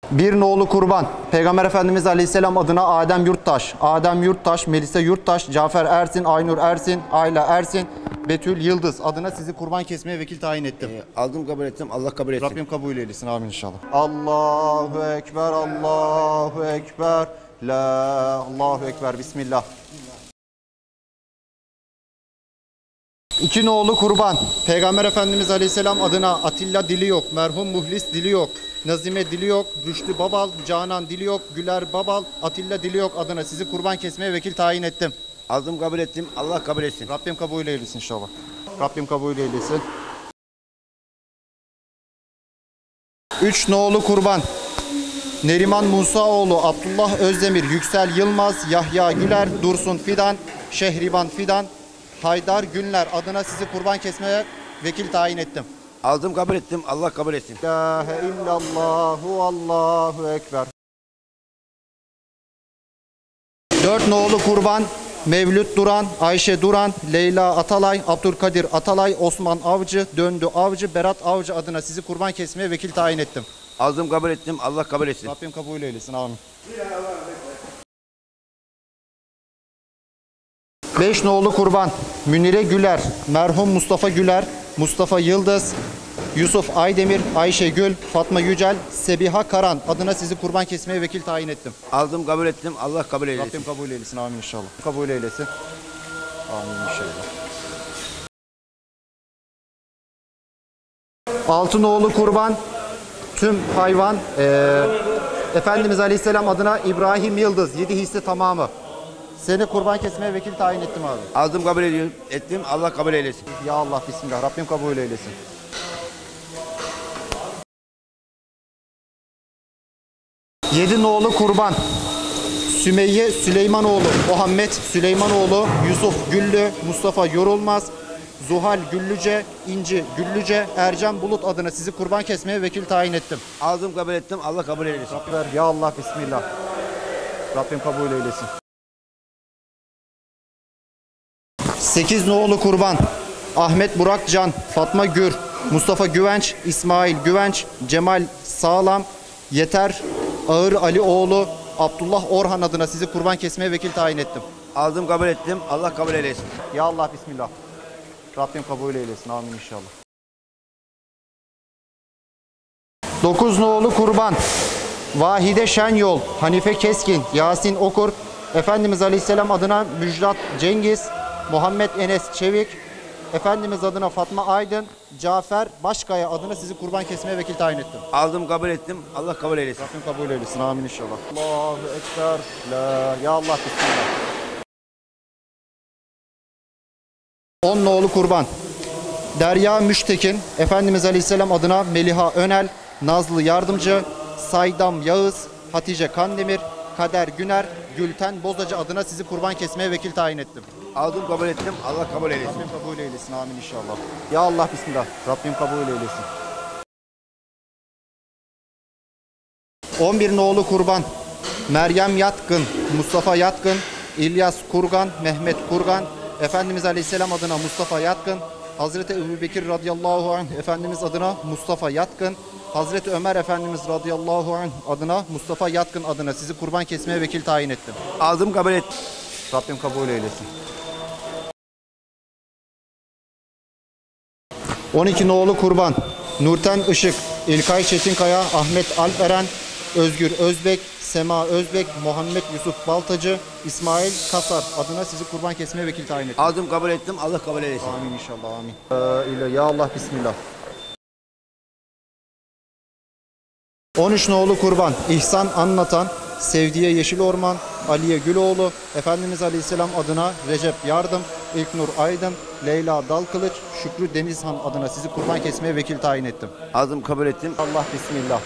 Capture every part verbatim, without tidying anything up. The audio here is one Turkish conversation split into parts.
Bir nolu kurban. Peygamber Efendimiz Aleyhisselam adına Adem Yurttaş, Adem Yurttaş, Melisa Yurttaş, Cafer Ersin, Aynur Ersin, Ayla Ersin, Betül Yıldız adına sizi kurban kesmeye vekil tayin ettim. E, aldım kabul ettim. Allah kabul etsin. Rabbim kabul eylesin. Amin inşallah. Allahu Ekber, Allahu Ekber, La Allahu Ekber, Bismillah. İki nolu kurban. Peygamber Efendimiz Aleyhisselam adına Atilla dili yok, merhum Muhlis dili yok, Nazime dili yok, Rüştü Babal, Canan dili yok, Güler Babal, Atilla dili yok adına sizi kurban kesmeye vekil tayin ettim. Aldım kabul ettim. Allah kabul etsin. Rabbim kabul eylesin inşallah. Rabbim kabul eylesin. Üç nolu kurban. Neriman Musaoğlu, Abdullah Özdemir, Yüksel Yılmaz, Yahya Güler, Dursun Fidan, Şehriban Fidan, Haydar Günler adına sizi kurban kesmeye vekil tayin ettim. Aldım kabul ettim. Allah kabul etsin. La ilahe illallahu Allahu Ekber. Dört nolu kurban. Mevlüt Duran, Ayşe Duran, Leyla Atalay, Abdülkadir Atalay, Osman Avcı, Döndü Avcı, Berat Avcı adına sizi kurban kesmeye vekil tayin ettim. Aldım kabul ettim. Allah kabul etsin. Rabbim kabul eylesin. Amin. Beş nolu kurban. Münire Güler, merhum Mustafa Güler, Mustafa Yıldız, Yusuf Aydemir, Ayşe Gül, Fatma Yücel, Sebiha Karan adına sizi kurban kesmeye vekil tayin ettim. Aldım kabul ettim. Allah kabul eylesin. Rabbim kabul eylesin. Amin inşallah. Kabul eylesin. Amin inşallah. Altı nolu kurban. Tüm hayvan e, Efendimiz Aleyhisselam adına İbrahim Yıldız, yedi hisse tamamı. Seni kurban kesmeye vekil tayin ettim abi. Aldım kabul ediyorum. Ettim. Allah kabul eylesin. Ya Allah bismillah. Rabbim kabul eylesin. Yedi nolu kurban. Sümeyye Süleymanoğlu, Muhammed Süleymanoğlu, Yusuf Güllü, Mustafa Yorulmaz, Zuhal Güllüce, İnci Güllüce, Ercan Bulut adına sizi kurban kesmeye vekil tayin ettim. Aldım kabul ettim. Allah kabul eylesin. Rabbim, ya Allah bismillah. Rabbim kabul eylesin. Sekiz nolu kurban. Ahmet Burak Can, Fatma Gür, Mustafa Güvenç, İsmail Güvenç, Cemal Sağlam, Yeter Ağır Alioğlu, Abdullah Orhan adına sizi kurban kesmeye vekil tayin ettim. Aldım kabul ettim. Allah kabul eylesin. Ya Allah bismillah. Rabbim kabul eylesin. Amin inşallah. Dokuz nolu kurban. Vahide Şenyol, Hanife Keskin, Yasin Okur, Efendimiz Aleyhisselam adına Müjdat Cengiz, Muhammed Enes Çevik, Efendimiz adına Fatma Aydın, Cafer Başkaya adına sizi kurban kesmeye vekil tayin ettim. Aldım kabul ettim. Allah kabul eylesin. Rabbim kabul eylesin. Amin inşallah. Allahu Ekber. La ya Allah bismillah. On nolu kurban. Derya Müştekin, Efendimiz Aleyhisselam adına Meliha Önel, Nazlı Yardımcı, Saydam Yağız, Hatice Kandemir, Kader Güner, Gülten Bozacı adına sizi kurban kesmeye vekil tayin ettim. Aldım kabul ettim. Allah kabul eylesin. Rabbim kabul eylesin. Amin inşallah. Ya Allah bismillah. Rabbim kabul eylesin. on bir nolu kurban. Meryem Yatkın, Mustafa Yatkın, İlyas Kurgan, Mehmet Kurgan, Efendimiz Aleyhisselam adına Mustafa Yatkın, Hazreti Ebubekir radıyallahu anh Efendimiz adına Mustafa Yatkın, Hazreti Ömer Efendimiz radıyallahu anh adına Mustafa Yatkın adına sizi kurban kesmeye vekil tayin ettim. Aldım kabul ettim. Rabbim kabul eylesin. on iki nolu kurban. Nurten Işık, İlkay Çetinkaya, Ahmet Alperen, Özgür Özbek, Sema Özbek, Muhammed Yusuf Baltacı, İsmail Kasar adına sizi kurban kesmeye vekil tayin ettim. Aldım kabul ettim. Allah kabul eylesin. Amin inşallah. Amin. Ya Allah bismillah. on üç nolu kurban. İhsan Anlatan, Sevdiye Yeşil Orman, Aliye Güloğlu, Efendimiz Aleyhisselam adına Recep Yardım, İlknur Aydın, Leyla Dalkılıç, Şükrü Denizhan adına sizi kurban kesmeye vekil tayin ettim. Aldım kabul ettim. Allah bismillah.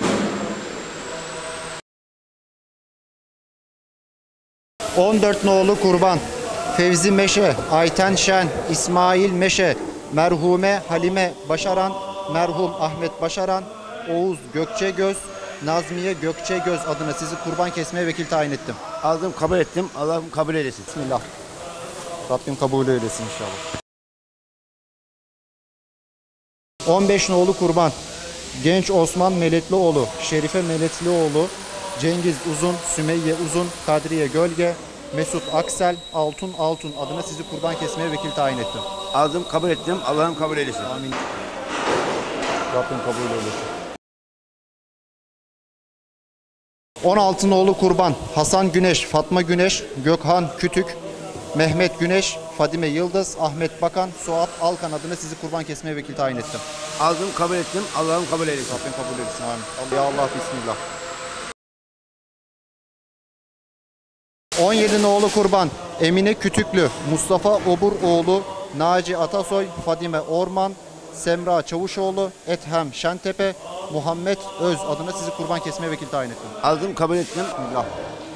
on dört nolu kurban. Fevzi Meşe, Ayten Şen, İsmail Meşe, merhume Halime Başaran, merhum Ahmet Başaran, Oğuz Gökçegöz, Nazmiye Gökçegöz adına sizi kurban kesmeye vekil tayin ettim. Aldım kabul ettim. Allah'ım kabul eylesin. Bismillah. Rabbim kabul eylesin inşallah. on beş nolu kurban. Genç Osman Meletlioğlu, Şerife Meletlioğlu, Cengiz Uzun, Sümeyye Uzun, Kadriye Gölge, Mesut Aksel, Altun Altun adına sizi kurban kesmeye vekil tayin ettim. Aldım, kabul ettim. Allah'ım kabul eylesin. Amin. Rabbim kabul eylesin. on altı nolu kurban Hasan Güneş, Fatma Güneş, Gökhan Kütük, Mehmet Güneş, Fadime Yıldız, Ahmet Bakan, Suat Alkan adına sizi kurban kesmeye vekil tayin ettim. Aldım, kabul ettim. Allah'ım kabul eylesin. Rabbim kabul eylesin. Amin. Ya Allah, bismillah. on yedi nolu kurban Emine Kütüklü, Mustafa Oburoğlu, Naci Atasoy, Fadime Orman, Semra Çavuşoğlu, Ethem Şentepe, Muhammed Öz adına sizi kurban kesmeye vekil tayin ettim. Aldım, kabul ettim. Bismillah.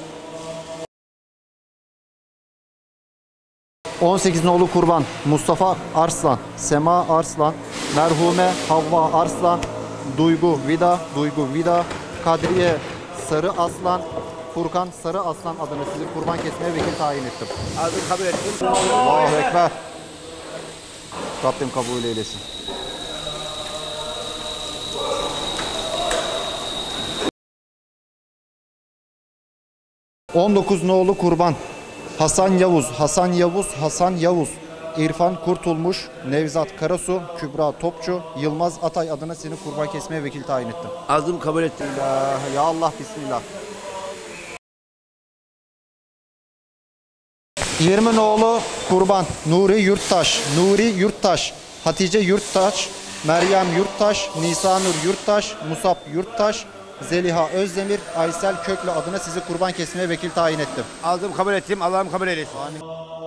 on sekiz nolu kurban Mustafa Arslan, Sema Arslan, merhume Havva Arslan, Duygu Vida, Duygu Vida, Kadriye Sarı Aslan, Furkan Sarı Aslan adına sizi kurban kesmeye vekil tayin ettim. Aldım, kabul ettim. Allahu Ekber. Rabbim kabul eylesin. on dokuz nolu kurban Hasan Yavuz, Hasan Yavuz, Hasan Yavuz, İrfan Kurtulmuş, Nevzat Karasu, Kübra Topçu, Yılmaz Atay adına seni kurban kesmeye vekil tayin ettim. Aldım, kabul ettim. Ya, ya Allah, bismillah. yirmi nolu kurban Nuri Yurttaş, Nuri Yurttaş, Hatice Yurttaş, Meryem Yurttaş, Nisanur Yurttaş, Musab Yurttaş, Zeliha Özdemir, Aysel Köklü adına sizi kurban kesmeye vekil tayin ettim. Aldım, kabul ettim. Allah'ım kabul eylesin. Amin.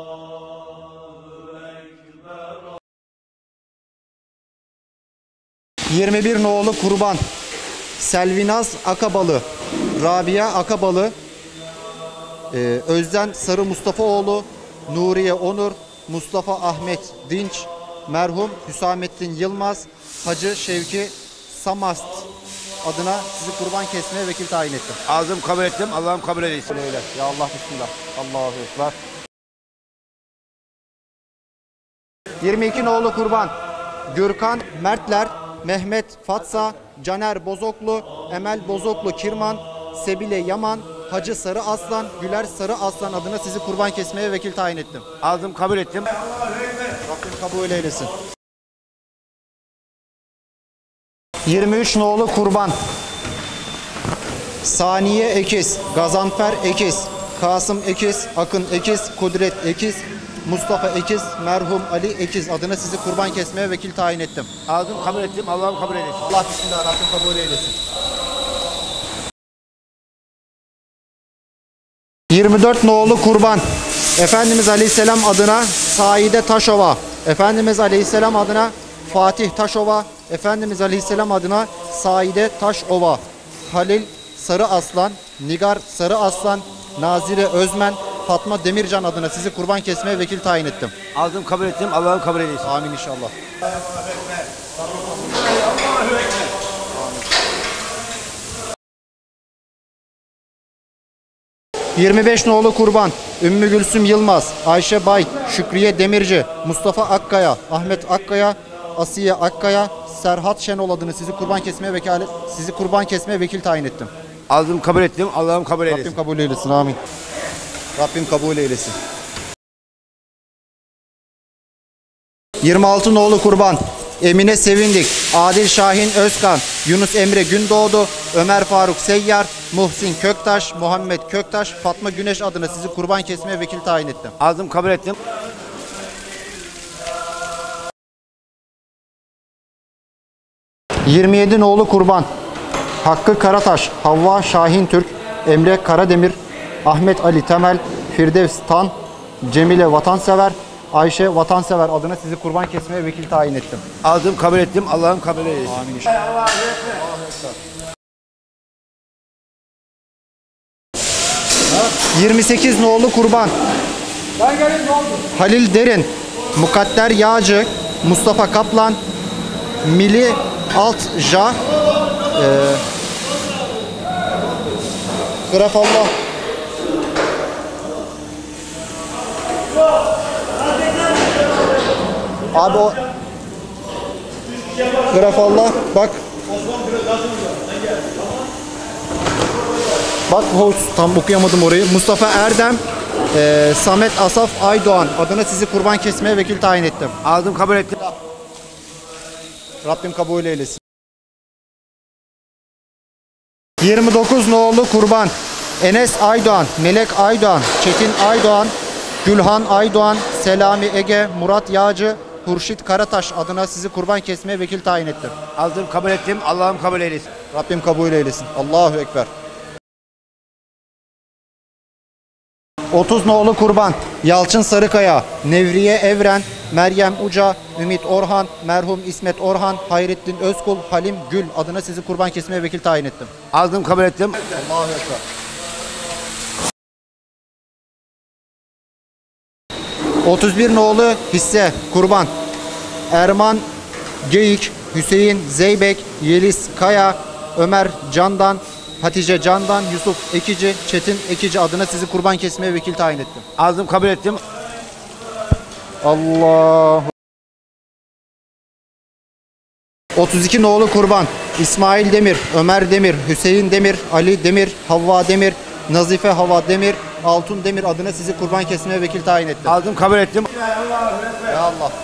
yirmi bir nolu kurban Selvinaz Akabalı, Rabia Akabalı, Ee, Özden Sarı Mustafaoğlu, Nuriye Onur, Mustafa Ahmet Dinç, merhum Hüsamettin Yılmaz, Hacı Şevki Samast adına sizi kurban kesmeye vekil tayin ettim. Aldım, kabul ettim. Allah'ım kabul eylesin. Öyle. Ya Allah, bismillah. Allahu Ekber. yirmi iki nolu kurban Gürkan Mertler, Mehmet Fatsa, Caner Bozoklu, Emel Bozoklu Kirman, Sebile Yaman, Hacı Sarı Aslan, Güler Sarı Aslan adına sizi kurban kesmeye vekil tayin ettim. Aldım, kabul ettim. Rabbim kabul eylesin. yirmi üç nolu kurban Saniye Ekiz, Gazanfer Ekiz, Kasım Ekiz, Akın Ekiz, Kudret Ekiz, Mustafa Ekiz, merhum Ali Ekiz adına sizi kurban kesmeye vekil tayin ettim. Aldım, kabul ettim. Allah'ım kabul eylesin. Allah bismillah, Rabbim kabul eylesin. yirmi dört nolu kurban Efendimiz Aleyhisselam adına Saide Taşova, Efendimiz Aleyhisselam adına Fatih Taşova, Efendimiz Aleyhisselam adına Saide Taşova, Halil Sarı Aslan, Nigar Sarı Aslan, Nazire Özmen, Fatma Demircan adına sizi kurban kesmeye vekil tayin ettim. Aldım, kabul ettim. Allah'ım kabul eylesin. Amin inşallah. yirmi beş nolu kurban Ümmü Gülsüm Yılmaz, Ayşe Bay, Şükriye Demirci, Mustafa Akkaya, Ahmet Akkaya, Asiye Akkaya, Serhat Şenol adını sizi kurban kesmeye vekalet sizi kurban kesmeye vekil tayin ettim. Aldım, kabul ettim. Allah'ım kabul eylesin. Rabbim kabul eylesin. Amin. Rabbim kabul eylesin. yirmi altı nolu kurban Emine Sevindik, Adil Şahin Özkan, Yunus Emre Gündoğdu, Ömer Faruk Seyyar, Muhsin Köktaş, Muhammed Köktaş, Fatma Güneş adına sizi kurban kesmeye vekil tayin ettim. Aldım, kabul ettim. yirmi yedi nolu kurban Hakkı Karataş, Havva Şahin Türk, Emre Karademir, Ahmet Ali Temel, Firdevs Tan, Cemile Vatansever, Ayşe Vatansever adına sizi kurban kesmeye vekil tayin ettim. Aldım, kabul ettim. Allah'ım kabul eylesin. Amin inşallah. yirmi sekiz nolu kurban Halil Derin, Mukadder Yağcı, Mustafa Kaplan, Mili Altja, e, Grafallah, abi o Grafallah bak Bak hoş, tam okuyamadım orayı. Mustafa Erdem, e, Samet Asaf Aydoğan adına sizi kurban kesmeye vekil tayin ettim. Aldım kabul ettim. Rabbim kabul eylesin. yirmi dokuz nolu kurban. Enes Aydoğan, Melek Aydoğan, Çetin Aydoğan, Gülhan Aydoğan, Selami Ege, Murat Yağcı, Hurşit Karataş adına sizi kurban kesmeye vekil tayin ettim. Aldım kabul ettim. Allah'ım kabul eylesin. Rabbim kabul eylesin. Allahu Ekber. otuz nolu kurban. Yalçın Sarıkaya, Nevriye Evren, Meryem Uca, Ümit Orhan, merhum İsmet Orhan, Hayrettin Özkul, Halim Gül adına sizi kurban kesmeye vekil tayin ettim. Aldım kabul ettim. Allahu Ekber. otuz bir nolu hisse kurban. Erman Geyik, Hüseyin Zeybek, Yeliz Kaya, Ömer Candan, Hatice Candan, Yusuf Ekici, Çetin Ekici adına sizi kurban kesmeye vekil tayin ettim. Aldım kabul ettim. Allah. otuz iki nolu kurban. İsmail Demir, Ömer Demir, Hüseyin Demir, Ali Demir, Havva Demir, Nazife Havva Demir, Altun Demir adına sizi kurban kesmeye vekil tayin ettim. Aldım kabul ettim. Ya Allah.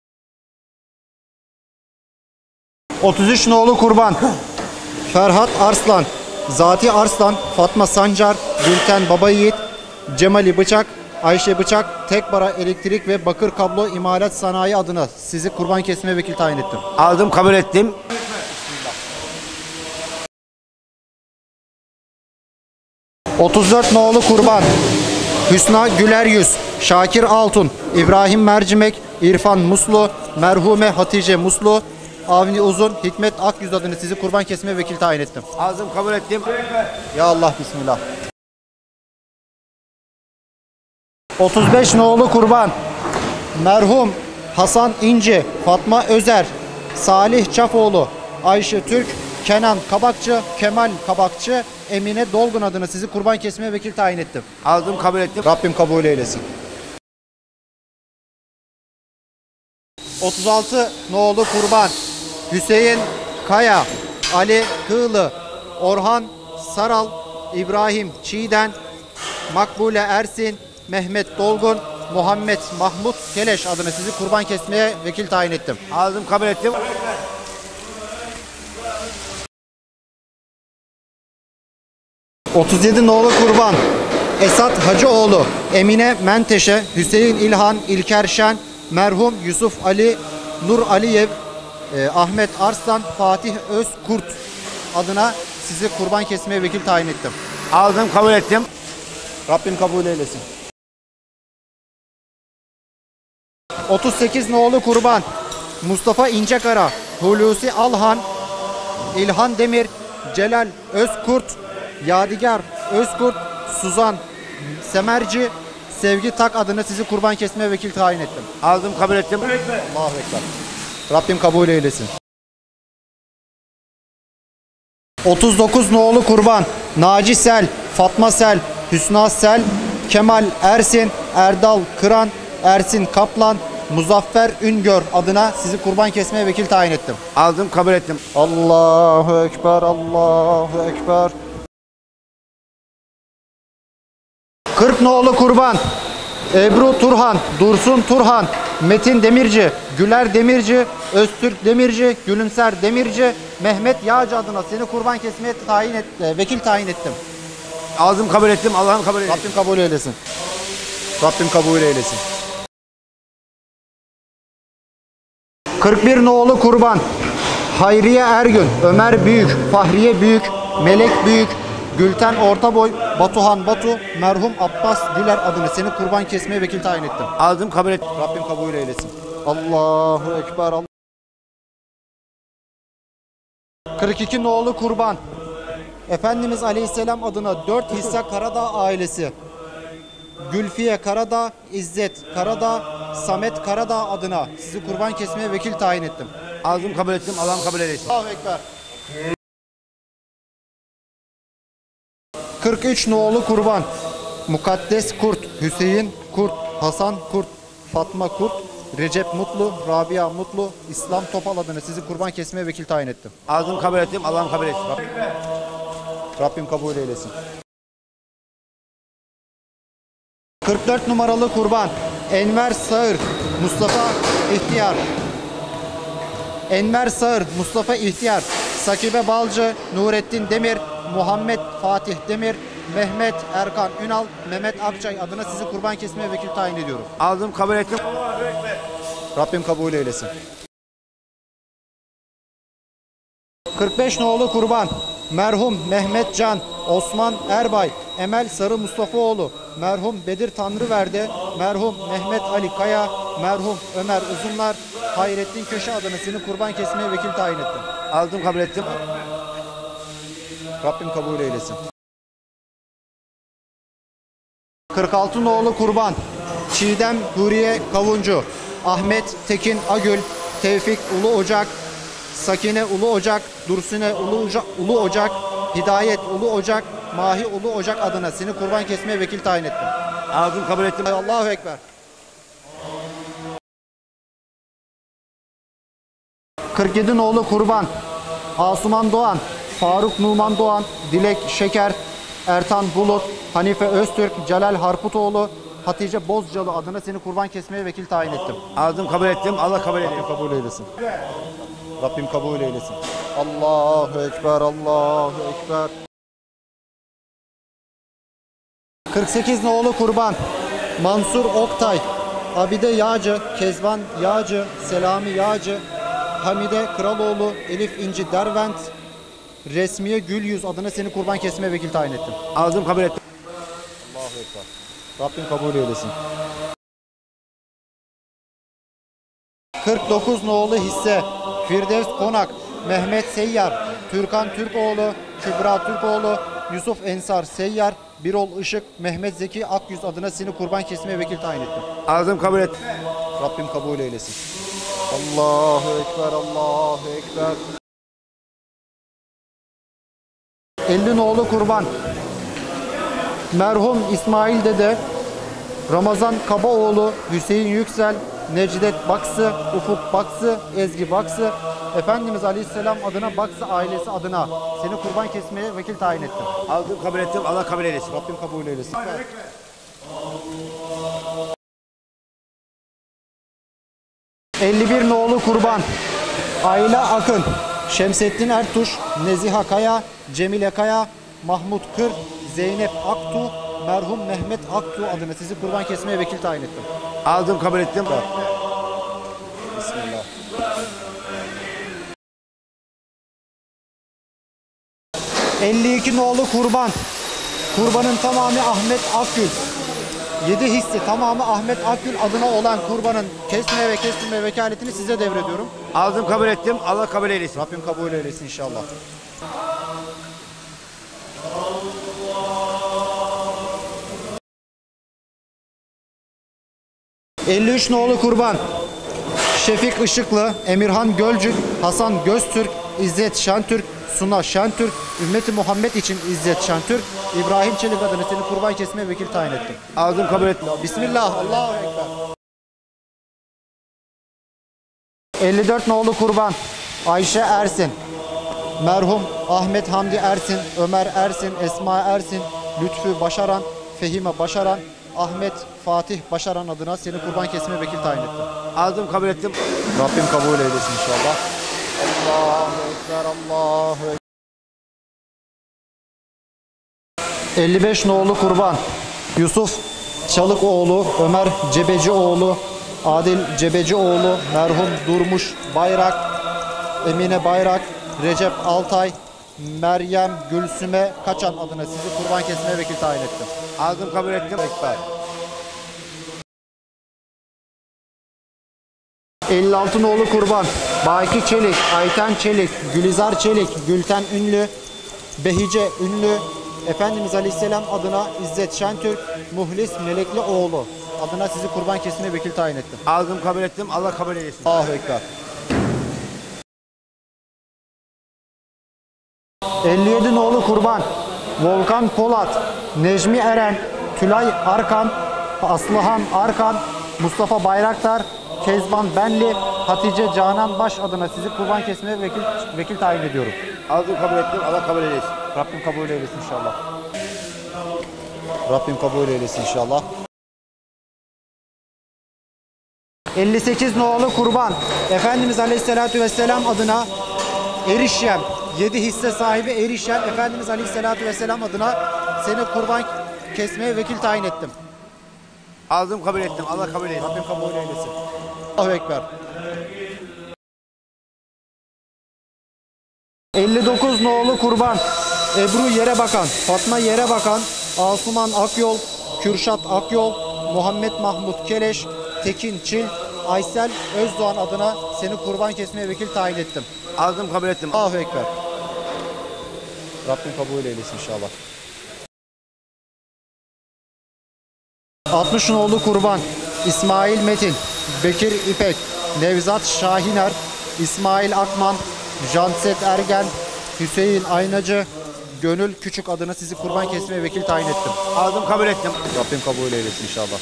otuz üç nolu kurban. Ferhat Arslan, Zati Arslan, Fatma Sancar, Gülten Babayiğit, Cemali Bıçak, Ayşe Bıçak, Tekbara Elektrik ve Bakır Kablo İmalat Sanayi adına sizi kurban kesmeye vekil tayin ettim. Aldım kabul ettim. otuz dört nolu kurban. Hüsna Güler Yüz, Şakir Altun, İbrahim Mercimek, İrfan Muslu, merhume Hatice Muslu, Avni Uzun, Hikmet Akyüz adını sizi kurban kesmeye vekil tayin ettim. Aldım kabul ettim. Ya Allah, bismillah. otuz beş nolu kurban. Merhum Hasan İnci, Fatma Özer, Salih Çafoğlu, Ayşe Türk, Kenan Kabakçı, Kemal Kabakçı, Emine Dolgun adını sizi kurban kesmeye vekil tayin ettim. Aldım kabul ettim. Rabbim kabul eylesin. otuz altı nolu kurban. Hüseyin Kaya, Ali Kığlı, Orhan Saral, İbrahim Çiğden, Makbule Ersin, Mehmet Dolgun, Muhammed Mahmut Keleş adına sizi kurban kesmeye vekil tayin ettim. Aldım kabul ettim. otuz yedi nolu kurban. Esat Hacıoğlu, Emine Menteşe, Hüseyin İlhan, İlker Şen, merhum Yusuf Ali, Nur Aliyev, e, Ahmet Arslan, Fatih Özkurt adına sizi kurban kesmeye vekil tayin ettim. Aldım kabul ettim. Rabbim kabul eylesin. otuz sekiz nolu kurban. Mustafa İncekara, Hulusi Alhan, İlhan Demir, Celal Özkurt, Yadigar Özkurt, Suzan Semerci, Sevgi Tak adına sizi kurban kesmeye vekil tayin ettim. Aldım kabul ettim. Allahu Ekber. Rabbim kabul eylesin. otuz dokuz nolu kurban. Naci Sel, Fatma Sel, Hüsna Sel, Kemal Ersin, Erdal Kıran, Ersin Kaplan, Muzaffer Üngör adına sizi kurban kesmeye vekil tayin ettim. Aldım kabul ettim. Allahu Ekber, Allahu Ekber. kırk nolu kurban. Ebru Turhan, Dursun Turhan, Metin Demirci, Güler Demirci, Öztürk Demirci, Gülümser Demirci, Mehmet Yağcı adına seni kurban kesmeye tayin et, e, vekil tayin ettim. Aldım kabul ettim. Allah'ım kabul eylesin. Rabbim kabul eylesin. Rabbim kabul eylesin. kırk bir nolu kurban. Hayriye Ergün, Ömer Büyük, Fahriye Büyük, Melek Büyük, Gülten Ortaboy, Batuhan Batu, merhum Abbas Güler adını seni kurban kesmeye vekil tayin ettim. Aldım kabul ettim. Rabbim kabul eylesin. Allahu Ekber. Allah. kırk iki nolu kurban. Efendimiz Aleyhisselam adına dört hisse Karadağ ailesi. Gülfiye Karadağ, İzzet Karadağ, Samet Karadağ adına sizi kurban kesmeye vekil tayin ettim. Aldım kabul ettim. Allah'ım kabul eylesin. Allahu Ekber. kırk üç nolu kurban. Mukaddes Kurt, Hüseyin Kurt, Hasan Kurt, Fatma Kurt, Recep Mutlu, Rabia Mutlu, İslam Topal adına sizi kurban kesmeye vekil tayin ettim. Aldım kabul ettim. Allah'ım kabul etsin. Rabbim kabul eylesin. kırk dört numaralı kurban Enver Sağır, Mustafa İhtiyar. Enver Sağır, Mustafa İhtiyar, Sakibe Balcı, Nurettin Demir, Muhammed Fatih Demir, Mehmet Erkan Ünal, Mehmet Akçay adına sizi kurban kesmeye vekil tayin ediyorum. Aldım kabul ettim. Rabbim kabul eylesin. kırk beş nolu kurban merhum Mehmet Can, Osman Erbay, Emel Sarı Mustafaoğlu, merhum Bedir Tanrıverdi, merhum Mehmet Ali Kaya, merhum Ömer Uzunlar, Hayrettin Köşe adına seni kurban kesmeye vekil tayin ettim. Aldım kabul ettim. Rabbim kabul eylesin. kırk altı nolu kurban Çiğdem Huriye Kavuncu, Ahmet Tekin Agül, Tevfik Ulu Ocak, Sakine Ulu Ocak, Dursune Ulu, Uca, Ulu Ocak, Hidayet Ulu Ocak, Mahi Ulu Ocak adına seni kurban kesmeye vekil tayin ettim. Aldım kabul ettim. Allahu Ekber. kırk yedi nolu kurban Asuman Doğan, Faruk Numan Doğan, Dilek Şeker, Ertan Bulut, Hanife Öztürk, Celal Harputoğlu, Hatice Bozcalı adına seni kurban kesmeye vekil tayin ettim. Aldım kabul ettim. Allah kabul Rabbim edeyim. kabul eylesin. Rabbim kabul eylesin. Allahu Ekber, Allahu Ekber. kırk sekiz nolu kurban Mansur Oktay, Abide Yağcı, Kezban Yağcı, Selami Yağcı, Hamide Kraloğlu, Elif İnci Dervent, Resmiye Gülyüz adına seni kurban kesmeye vekil tayin ettim. Aldım kabul ettim. Allahu Ekber. Rabbim kabul eylesin. kırk dokuz nolu hisse Firdevs Konak, Mehmet Seyyar, Türkan Türkoğlu, Kübra Türkoğlu, Yusuf Ensar Seyyar, Birol Işık, Mehmet Zeki Akyüz adına seni kurban kesmeye vekil tayin ettim. Aldım kabul ettim. Rabbim kabul eylesin. Allahu Ekber, Allahu Ekber. elli nolu kurban merhum İsmail Dede, Ramazan Kabaoğlu, Hüseyin Yüksel, Necdet Baksı, Ufuk Baksı, Ezgi Baksı, Efendimiz Aleyhisselam adına Baksı ailesi adına seni kurban kesmeye vekil tayin ettim. Aldım kabul ettim. Allah kabul eylesin. Rabbim kabul eylesin. elli bir nolu kurban Ayla Akın, Şemsettin Ertuş, Neziha Kaya, Cemile Kaya, Mahmut Kır, Zeynep Aktu, merhum Mehmet Aktu adına sizi kurban kesmeye vekil tayin ettim. Aldım kabul ettim. Bismillah. elli iki nolu kurban kurbanın tamamı Ahmet Akgül, yedi hissi tamamı Ahmet Akgül adına olan kurbanın kesmeye ve kestirmeye vekaletini size devrediyorum. Aldım kabul ettim. Allah kabul eylesin. Rabbim kabul eylesin inşallah. elli üç nolu kurban Şefik Işıklı, Emirhan Gölcük, Hasan Göztürk, İzzet Şentürk, Suna Şentürk, Ümmeti Muhammed için İzzet Şentürk, İbrahim Çelik adına seni kurban kesmeye vekil tayin ettim. Aldım kabul ettim. Bismillah, Allahu Ekber. elli dört nolu kurban Ayşe Ersin, merhum Ahmet Hamdi Ersin, Ömer Ersin, Esma Ersin, Lütfü Başaran, Fehime Başaran, Ahmet Fatih Başaran adına seni kurban kesmeye vekil tayin ettim. Aldım kabul ettim. Rabbim kabul eylesin inşallah. Allahu Ekber, Allahu Ekber. elli beş nolu kurban Yusuf Çalıkoğlu, Ömer Cebecioğlu, Adil Cebecioğlu, merhum Durmuş Bayrak, Emine Bayrak, Recep Altay, Meryem Gülsüme Kaçan adına sizi kurban kesmeye vekil tayin ettim. Aldım kabul ettim. Ekber. elli altı nolu kurban Baki Çelik, Ayten Çelik, Gülizar Çelik, Gülten Ünlü, Behice Ünlü, Efendimiz Aleyhisselam adına İzzet Şentürk, Muhlis Melekli oğlu adına sizi kurban kesmeye vekil tayin ettim. Aldım kabul ettim. Allah kabul eylesin. Allahu Ekber. elli yedi nolu kurban Volkan Polat, Necmi Eren, Tülay Arkan, Aslıhan Arkan, Mustafa Bayraktar, Kezban Benli, Hatice Canan Baş adına sizi kurban kesmeye vekil, vekil tayin ediyorum. Aldım kabul ettim. Allah kabul eylesin. Rabbim kabul eylesin inşallah. Rabbim kabul eylesin inşallah. elli sekiz nolu kurban. Efendimiz Aleyhisselatü Vesselam adına Erişyem, yedi hisse sahibi Erişyem, Efendimiz Aleyhisselatü Vesselam adına seni kurban kesmeye vekil tayin ettim. Aldım kabul ettim. Allah kabul eylesin. Rabbim kabul eylesin. Allahu Ekber. elli dokuz nolu kurban. Ebru Yere Bakan, Fatma Yere Bakan, Asuman Akyol, Kürşat Akyol, Muhammed Mahmut Keleş, Tekin Çil, Aysel Özdoğan adına seni kurban kesmeye vekil tayin ettim. Aldım kabul ettim. Allahu Ekber. Rabbim kabul eylesin inşallah. altmış nolu kurban. İsmail Metin, Bekir İpek, Nevzat Şahiner, İsmail Akman, Janset Ergen, Hüseyin Aynacı, Gönül Küçük adına sizi kurban kesmeye vekil tayin ettim. Aldım kabul ettim. Rabbim kabul eylesin inşallah.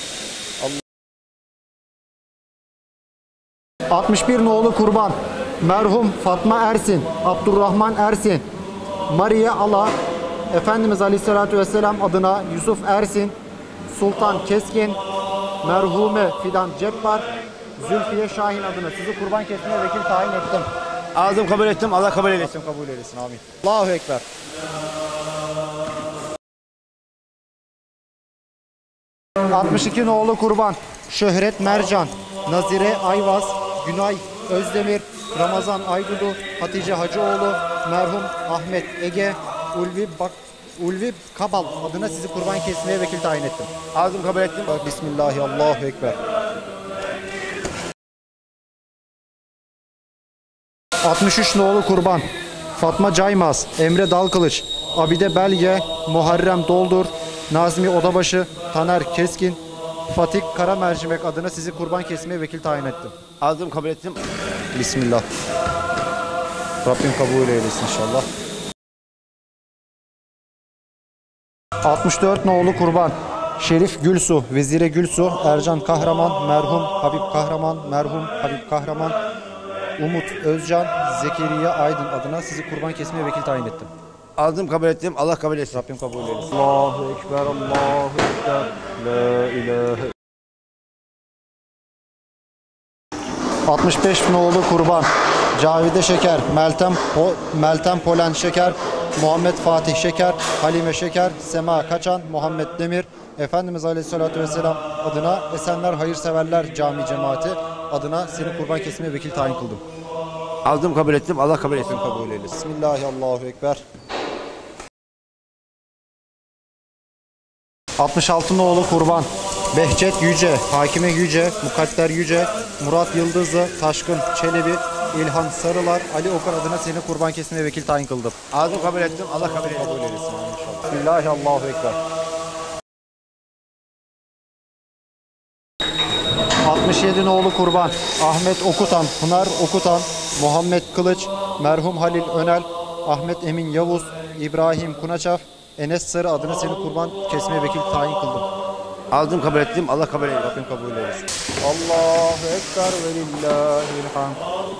altmış bir nolu kurban. Merhum Fatma Ersin, Abdurrahman Ersin, Maria Ala, Efendimiz Aleyhisselatü Vesselam adına Yusuf Ersin, Sultan Keskin, merhume Fidan Cebbar, Zülfiye Şahin adına sizi kurban kesmeye vekil tayin ettim. Aldım kabul ettim. Allah kabul eylesin. Rabbim kabul eylesin. Amin. Allahu Ekber. altmış iki nolu kurban. Şöhret Mercan, Nazire Ayvaz, Günay Özdemir, Ramazan Aydudu, Hatice Hacıoğlu, merhum Ahmet Ege, Ulvi Bak Ulvi Kabal adına sizi kurban kesmeye vekil tayin ettim. Aldım kabul ettim. Bismillahirrahmanirrahim. Allahu Ekber. altmış üç nolu kurban. Fatma Caymaz, Emre Dalkılıç, Abide Belge, Muharrem Doldur, Nazmi Odabaşı, Taner Keskin, Fatih Karamercimek adına sizi kurban kesmeye vekil tayin ettim. Aldım kabul ettim. Bismillah. Rabbim kabul eylesin inşallah. altmış dört nolu kurban. Şerif Gülsu, Vezire Gülsu, Ercan Kahraman, merhum Habib Kahraman, merhum Habib Kahraman, Umut Özcan, Zekeriya Aydın adına sizi kurban kesmeye vekil tayin ettim. Aldım kabul ettim. Allah kabul etsin. Rabbim kabul eylesin. Allahu Ekber, Allahu Ekber, La ilahe. altmış beş nolu kurban. Cavide Şeker, Meltem po Meltem Polen Şeker, Muhammed Fatih Şeker, Halime Şeker, Sema Kaçan, Muhammed Demir, Efendimiz Aleyhisselatü Vesselam adına Esenler Hayırseverler Cami Cemaati adına seni kurban kesmeye vekil tayin kıldım. Aldım kabul ettim. Allah kabul etsin. Kabul eylesin. Bismillahirrahmanirrahim. Allahu Ekber. altmış altı nolu kurban. Behçet Yüce, Hakime Yüce, Mukadder Yüce, Murat Yıldızlı, Taşkın Çelebi, İlhan Sarılar, Ali Okar adına seni kurban kesmeye vekil tayin kıldım. Aldım kabul ettim. Allah kabul etsin. Kabul eylesin inşallah. Bismillahirrahmanirrahim. Allahu Ekber. altmış yedi nolu kurban. Ahmet Okutan, Pınar Okutan, Muhammed Kılıç, merhum Halil Önel, Ahmet Emin Yavuz, İbrahim Kunaçaf, Enes Sarı adına seni kurban kesmeye vekil tayin kıldım. Aldım kabul ettim. Allah kabul eylesin. Rabbim kabul eylesin. Allahu Ekber ve lillahil hamd.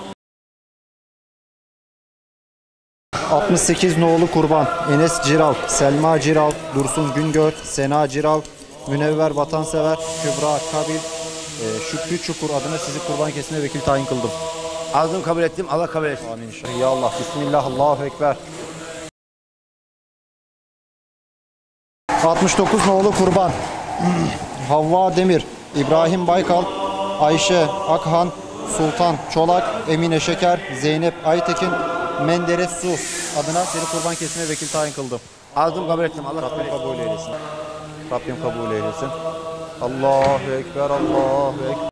altmış sekiz nolu kurban. Enes Ciral, Selma Ciral, Dursun Güngör, Sena Ciral, Münevver Vatansever, Kübra Kabil, e, Şükrü Çukur adına sizi kurban kesmeye vekil tayin kıldım. Aldım kabul ettim. Allah kabul etsin. Amin inşallah. Ya Allah. Bismillah. Allahu Ekber. altmış dokuz nolu kurban. Havva Demir, İbrahim Baykal, Ayşe Akhan, Sultan Çolak, Emine Şeker, Zeynep Aytekin, Menderes Su adına seni kurban kesmeye vekil tayin kıldım. Aldım kabul ettim. Allah kabul Rabbim etsin. kabul eylesin. Rabbim kabul eylesin. Allahu Ekber, Allahu Ekber.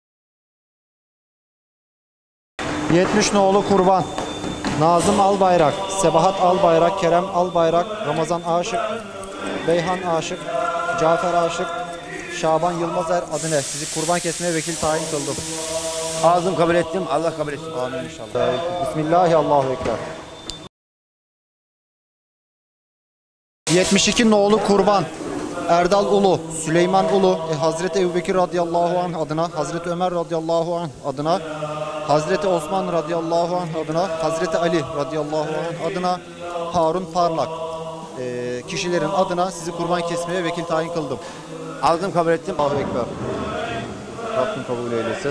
yetmiş nolu kurban. Nazım Albayrak, Sebahat Albayrak, Kerem Albayrak, Ramazan Aşık, Beyhan Aşık, Cafer Aşık, Şaban Yılmazer adına sizi kurban kesmeye vekil tayin kıldım. Aldım kabul ettim. Allah kabul etsin. Amin inşallah. Bismillahirrahmanirrahim. Allahu Ekber. yetmiş iki nolu kurban. Erdal Ulu, Süleyman Ulu, e, Hazreti Ebubekir radıyallahu anh adına, Hazreti Ömer radıyallahu anh adına, Hazreti Osman radıyallahu anh adına, Hazreti Ali radıyallahu anh adına, Harun Parlak e, kişilerin adına sizi kurban kesmeye vekil tayin kıldım. Aldım kabul ettim. Allahu Ekber. Rabbim kabul eylesin.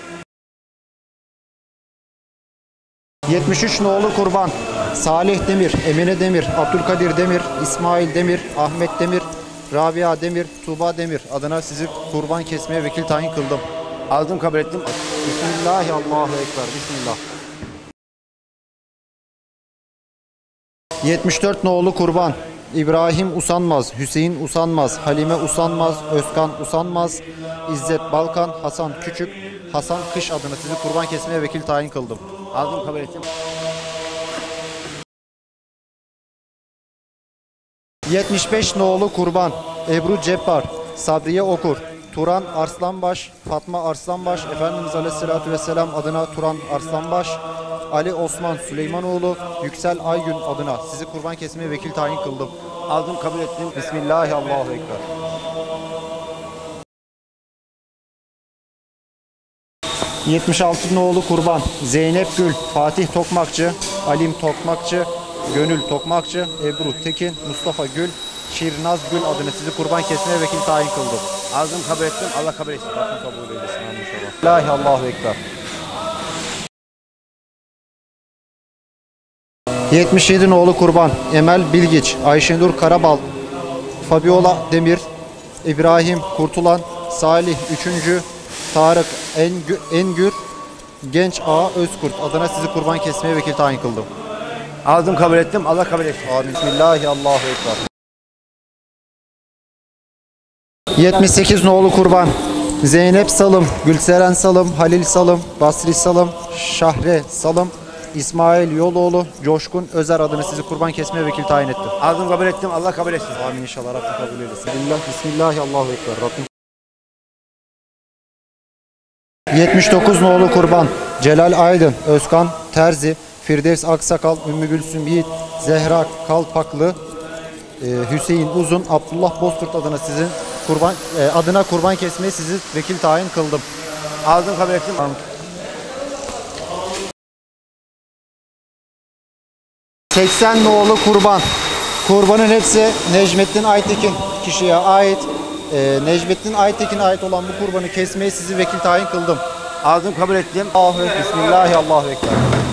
yetmiş üç nolu kurban. Salih Demir, Emine Demir, Abdülkadir Demir, İsmail Demir, Ahmet Demir, Rabia Demir, Tuğba Demir adına sizi kurban kesmeye vekil tayin kıldım. Aldım kabul ettim. Bismillahi Allahu Ekber. Bismillah. yetmiş dört nolu kurban. İbrahim Usanmaz, Hüseyin Usanmaz, Halime Usanmaz, Özkan Usanmaz, İzzet Balkan, Hasan Küçük, Hasan Kış adına sizi kurban kesmeye vekil tayin kıldım. Aldım kabul ettim. yetmiş beş nolu kurban. Ebru Ceppar, Sabriye Okur, Turan Arslanbaş, Fatma Arslanbaş, Efendimiz Aleyhisselatü Vesselam adına Turan Arslanbaş, Ali Osman Süleymanoğlu, Yüksel Aygün adına sizi kurban kesmeye vekil tayin kıldım. Aldım kabul ettim. Bismillahi Allahu Ekber. yetmiş altı nolu kurban. Zeynep Gül, Fatih Tokmakçı, Alim Tokmakçı, Gönül Tokmakçı, Ebru Tekin, Mustafa Gül, Şirnaz Gül adına sizi kurban kesmeye vekil tayin kıldım. Aldım kabul ettim. Allah kabul etsin. Rabbim kabul eylesin. Amin inşallah. Bismillahi Allahu Ekber. yetmiş yedi nolu kurban. Emel Bilgiç, Ayşenur Karabal, Fabiola Demir, İbrahim Kurtulan, Salih üçüncü, Tarık Engü, Engür, Genç Ağa Özkurt adına sizi kurban kesmeye vekil tayin kıldım. Aldım kabul ettim. Allah kabul etsin. Amin. Bismillahi Allahu Ekber. yetmiş sekiz nolu kurban. Zeynep Salım, Gülseren Salım, Halil Salım, Basri Salım, Şahre Salım, İsmail Yoloğlu, Coşkun Özer adına sizi kurban kesmeye vekil tayin ettim. Aldım kabul ettim. Allah kabul etsin. Amin inşallah. Rabbim kabul eylesin. Bismillah, Bismillahi Allahu Ekber. Rabbim. yetmiş dokuz nolu kurban. Celal Aydın, Özkan Terzi, Firdevs Aksakal, Ümmü Gülsüm Yiğit, Zehra Kalpaklı, e, Hüseyin Uzun, Abdullah Bozkurt adına sizin kurban e, adına kurban kesmeyi sizi vekil tayin kıldım. Aldım kabul ettim. seksen nolu kurban. Kurbanın hepsi Necmettin Aytekin kişiye ait. E, Necmettin Aytekin'e ait olan bu kurbanı kesmeyi sizi vekil tayin kıldım. Aldım kabul ettim. Allahu Ekber. Bismillahi Allahu Ekber.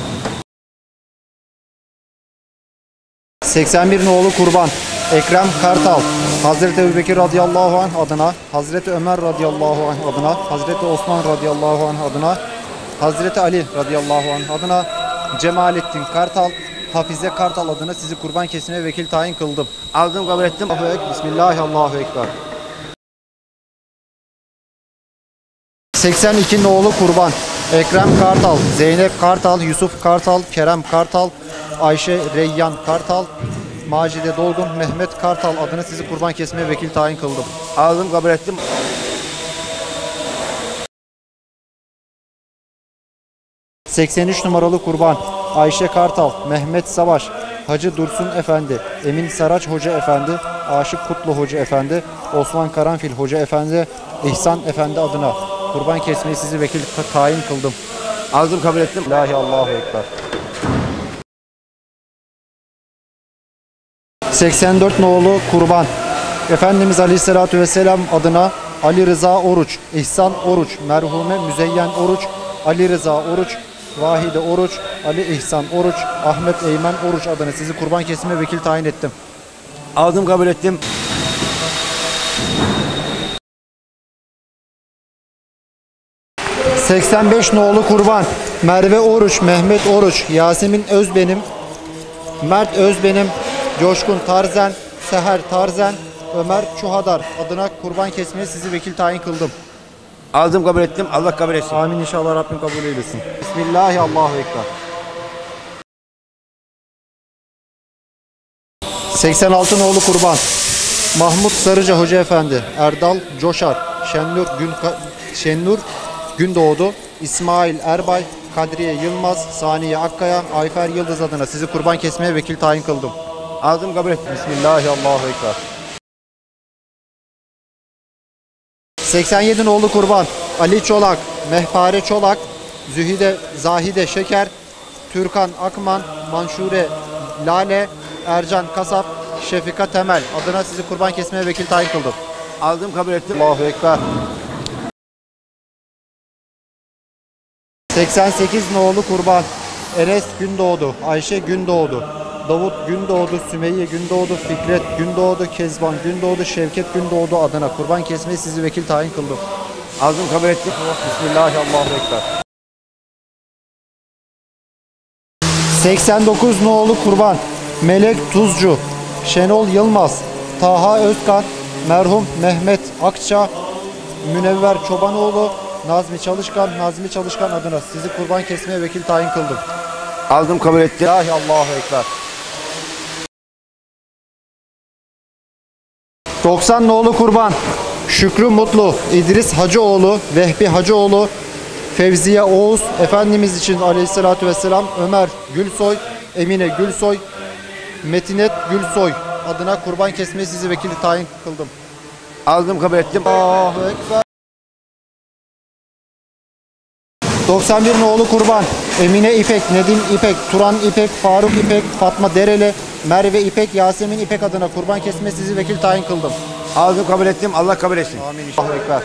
seksen bir nolu kurban. Ekrem Kartal, Hazreti Ebubekir radıyallahu anh adına, Hazreti Ömer radıyallahu anh adına, Hazreti Osman radıyallahu anh adına, Hazreti Ali radıyallahu anh adına, Cemalettin Kartal, Hafize Kartal adına sizi kurban kesmeye vekil tayin kıldım. Aldım kabul ettim. Allahu Ekber. Bismillahi Allahu Ekber. seksen iki nolu kurban. Ekrem Kartal, Zeynep Kartal, Yusuf Kartal, Kerem Kartal, Ayşe Reyyan Kartal, Macide Dolgun, Mehmet Kartal adına sizi kurban kesmeye vekil tayin kıldım. Aldım kabul ettim. seksen üç numaralı kurban. Ayşe Kartal, Mehmet Savaş, Hacı Dursun Efendi, Emin Saraç Hoca Efendi, Aşık Kutlu Hoca Efendi, Osman Karanfil Hoca Efendi, İhsan Efendi adına kurban kesmeyi sizi vekil tayin kıldım. Aldım kabul ettim. İlahi Allahu Ekber. seksen dört nolu kurban. Efendimiz Aleyhisselatü Vesselam adına Ali Rıza Oruç, İhsan Oruç, merhume Müzeyyen Oruç, Ali Rıza Oruç, Vahide Oruç, Ali İhsan Oruç, Ahmet Eymen Oruç adına sizi kurban kesime vekil tayin ettim. Aldım kabul ettim. seksen beş nolu kurban. Merve Oruç, Mehmet Oruç, Yasemin Özbenim, Mert Özbenim, Coşkun Tarzen, Seher Tarzen, Ömer Çuhadar adına kurban kesmeye sizi vekil tayin kıldım. Aldım kabul ettim. Allah kabul etsin. Amin inşallah, Rabbim kabul eylesin. Bismillahi Allahu Ekber. seksen altı nolu kurban. Mahmut Sarıca Hoca Efendi, Erdal Coşar, Şennur Gün Şennur Gündoğdu, İsmail Erbay, Kadriye Yılmaz, Saniye Akkaya, Ayfer Yıldız adına sizi kurban kesmeye vekil tayin kıldım. Aldım kabul ettim. Bismillahi Allahu Ekber. seksen yedi nolu kurban Ali Çolak, Mehpare Çolak, Zühide Zahide Şeker, Türkan Akman, Manşure Lale, Ercan Kasap, Şefika Temel adına sizi kurban kesmeye vekil tayin kıldım. Aldım kabul ettim. Allahu Ekber. seksen sekiz nolu kurban Enes Gündoğdu, Ayşe Gündoğdu, Davut Gündoğdu, Sümeyye Gündoğdu, Fikret Gündoğdu, Kezban Gündoğdu, Şevket Gündoğdu adına kurban kesmeye sizi vekil tayin kıldım. Aldım kabul ettim. Bismillahirrahmanirrahim. Allahu Ekber. seksen dokuz nolu kurban Melek Tuzcu, Şenol Yılmaz, Taha Özkan, merhum Mehmet Akça, Münevver Çobanoğlu, Nazmi Çalışkan, Nazmi Çalışkan adına sizi kurban kesmeye vekil tayin kıldım. Aldım kabul ettim. İlahi Allahu Ekber. doksan nolu kurban Şükrü Mutlu, İdris Hacıoğlu, Vehbi Hacıoğlu, Fevziye Oğuz, Efendimiz için aleyhissalatü vesselam, Ömer Gülsoy, Emine Gülsoy, Metinet Gülsoy adına kurban kesmeye sizi vekil tayin kıldım. Aldım kabul ettim. Allahu Ekber. doksan bir nolu kurban Emine İpek, Nedim İpek, Turan İpek, Faruk İpek, Fatma Dereli, Merve İpek, Yasemin İpek adına kurban kesmeye sizi vekil tayin kıldım. Aldım kabul ettim. Allah kabul etsin. Amin inşallah. Allahu Ekber.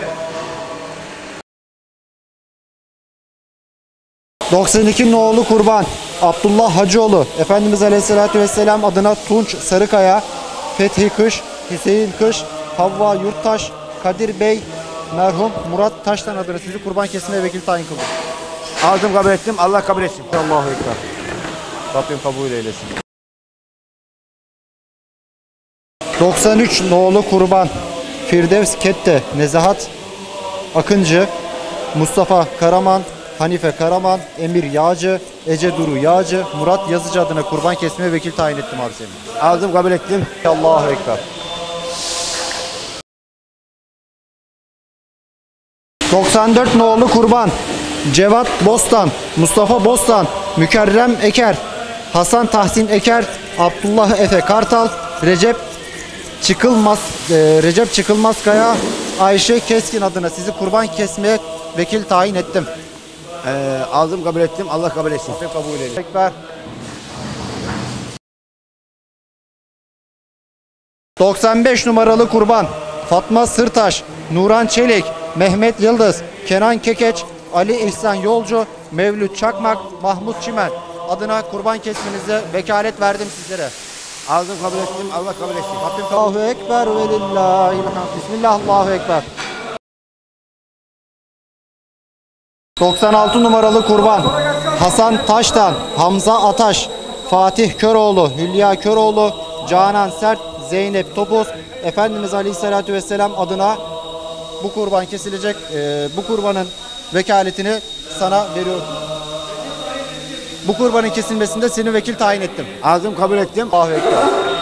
doksan iki nolu kurban Abdullah Hacıoğlu, Efendimiz Aleyhisselatü Vesselam adına Tunç Sarıkaya, Fethi Kış, Hüseyin Kış, Havva Yurttaş, Kadir Bey, merhum Murat Taştan adına sizi kurban kesmeye vekil tayin kıldım. Aldım kabul ettim. Allah kabul etsin. Allahu Ekber. Rabbim kabul eylesin. doksan üç nolu kurban Firdevs Kette, Nezahat Akıncı, Mustafa Karaman, Hanife Karaman, Emir Yağcı, Ece Duru Yağcı, Murat Yazıcı adına kurban kesmeye vekil tayin ettim abi seni. Aldım kabul ettim. Allahu Ekber. doksan dört nolu kurban Cevat Bostan, Mustafa Bostan, Mükerrem Eker, Hasan Tahsin Eker, Abdullah Efe Kartal, Recep Çıkılmaz, e, Recep Çıkılmazkaya, Ayşe Keskin adına sizi kurban kesmeye vekil tayin ettim. Ee, aldım kabul ettim. Allah kabul etsin. Kabul edin. Ekber. doksan beş numaralı kurban Fatma Sırtaş, Nuran Çelik, Mehmet Yıldız, Kenan Kekeç, Ali İhsan Yolcu, Mevlüt Çakmak, Mahmut Çimen adına kurban kesmenize vekalet verdim sizlere. Aldım kabul ettim. Allah kabul etsin. Rabbim Allahu Ekber ve lillahil hamd. Bismillah, Allahu Ekber. doksan altı numaralı kurban Hasan Taştan, Hamza Ataş, Fatih Köroğlu, Hülya Köroğlu, Canan Sert, Zeynep Topuz, Efendimiz Aleyhisselatü Vesselam adına bu kurban kesilecek. Ee, bu kurbanın vekaletini sana veriyorum. Bu kurbanın kesilmesinde seni vekil tayin ettim. Aldım kabul ettim. Allahu Ekber.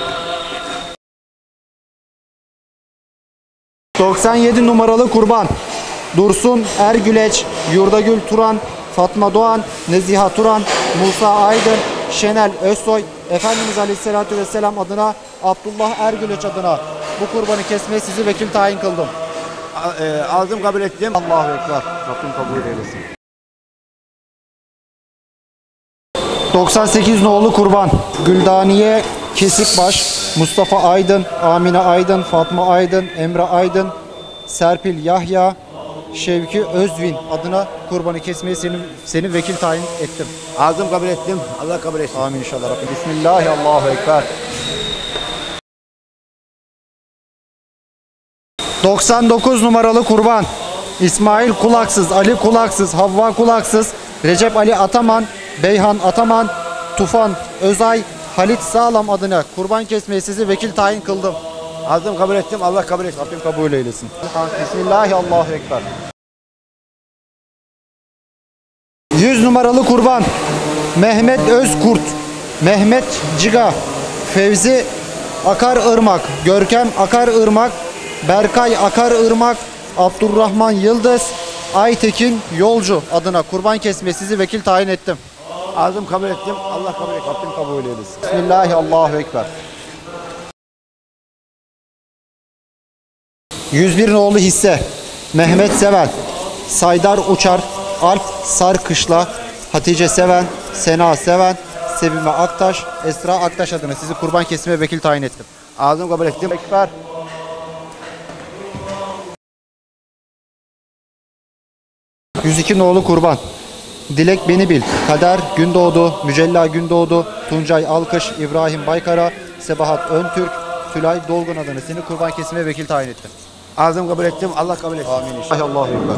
doksan yedi numaralı kurban Dursun Ergüleç, Yurdagül Turan, Fatma Doğan, Neziha Turan, Musa Aydın, Şenel Özsoy, Efendimiz Aleyhisselatü Vesselam adına Abdullah Ergüleç adına bu kurbanı kesmeye sizi vekil tayin kıldım. A- e, aldım kabul ettim. Allahu Ekber. Rabbim kabul eylesin. doksan sekiz nolu kurban Güldaniye Kesikbaş, Mustafa Aydın, Amine Aydın, Fatma Aydın, Emre Aydın, Serpil Yahya, Şevki Özvin adına kurbanı kesmeyi seni, seni vekil tayin ettim. Aldım kabul ettim. Allah kabul etsin. Amin inşallah. Rabbim. Bismillahirrahmanirrahim. Allahu Ekber. doksan dokuz numaralı kurban İsmail Kulaksız, Ali Kulaksız, Havva Kulaksız, Recep Ali Ataman, Beyhan Ataman, Tufan Özay, Halit Sağlam adına kurban kesmeyi sizi vekil tayin kıldım. Aldım kabul ettim. Allah kabul etsin. Rabbim kabul eylesin. Bismillahirrahmanirrahim. Allahu Ekber. yüz numaralı kurban Mehmet Özkurt, Mehmet Ciga, Fevzi Akar Irmak, Görkem Akar Irmak, Berkay Akar Irmak, Abdurrahman Yıldız, Aytekin Yolcu adına kurban kesmeye sizi vekil tayin ettim. Aldım kabul ettim. Allah kabul etsin. Rabbim kabul eylesin. Bismillahirrahmanirrahim. Allahu Ekber. yüz bir nolu hisse Mehmet Seven, Saydar Uçar, Alp Sarkışla, Hatice Seven, Sena Seven, Sevime Aktaş, Esra Aktaş adına sizi kurban kesime vekil tayin ettim. Aldım kabul ettim. Ekber. yüz iki nolu kurban. Dilek Beni Bil, Kader Gündoğdu, Mücella Gündoğdu, Tuncay Alkış, İbrahim Baykara, Sebahat Öntürk, Tülay Dolgun adına seni kurban kesime vekil tayin ettim. Aldım kabul ettim. Allah kabul etsin. Amin inşallah. Allahu Ekber.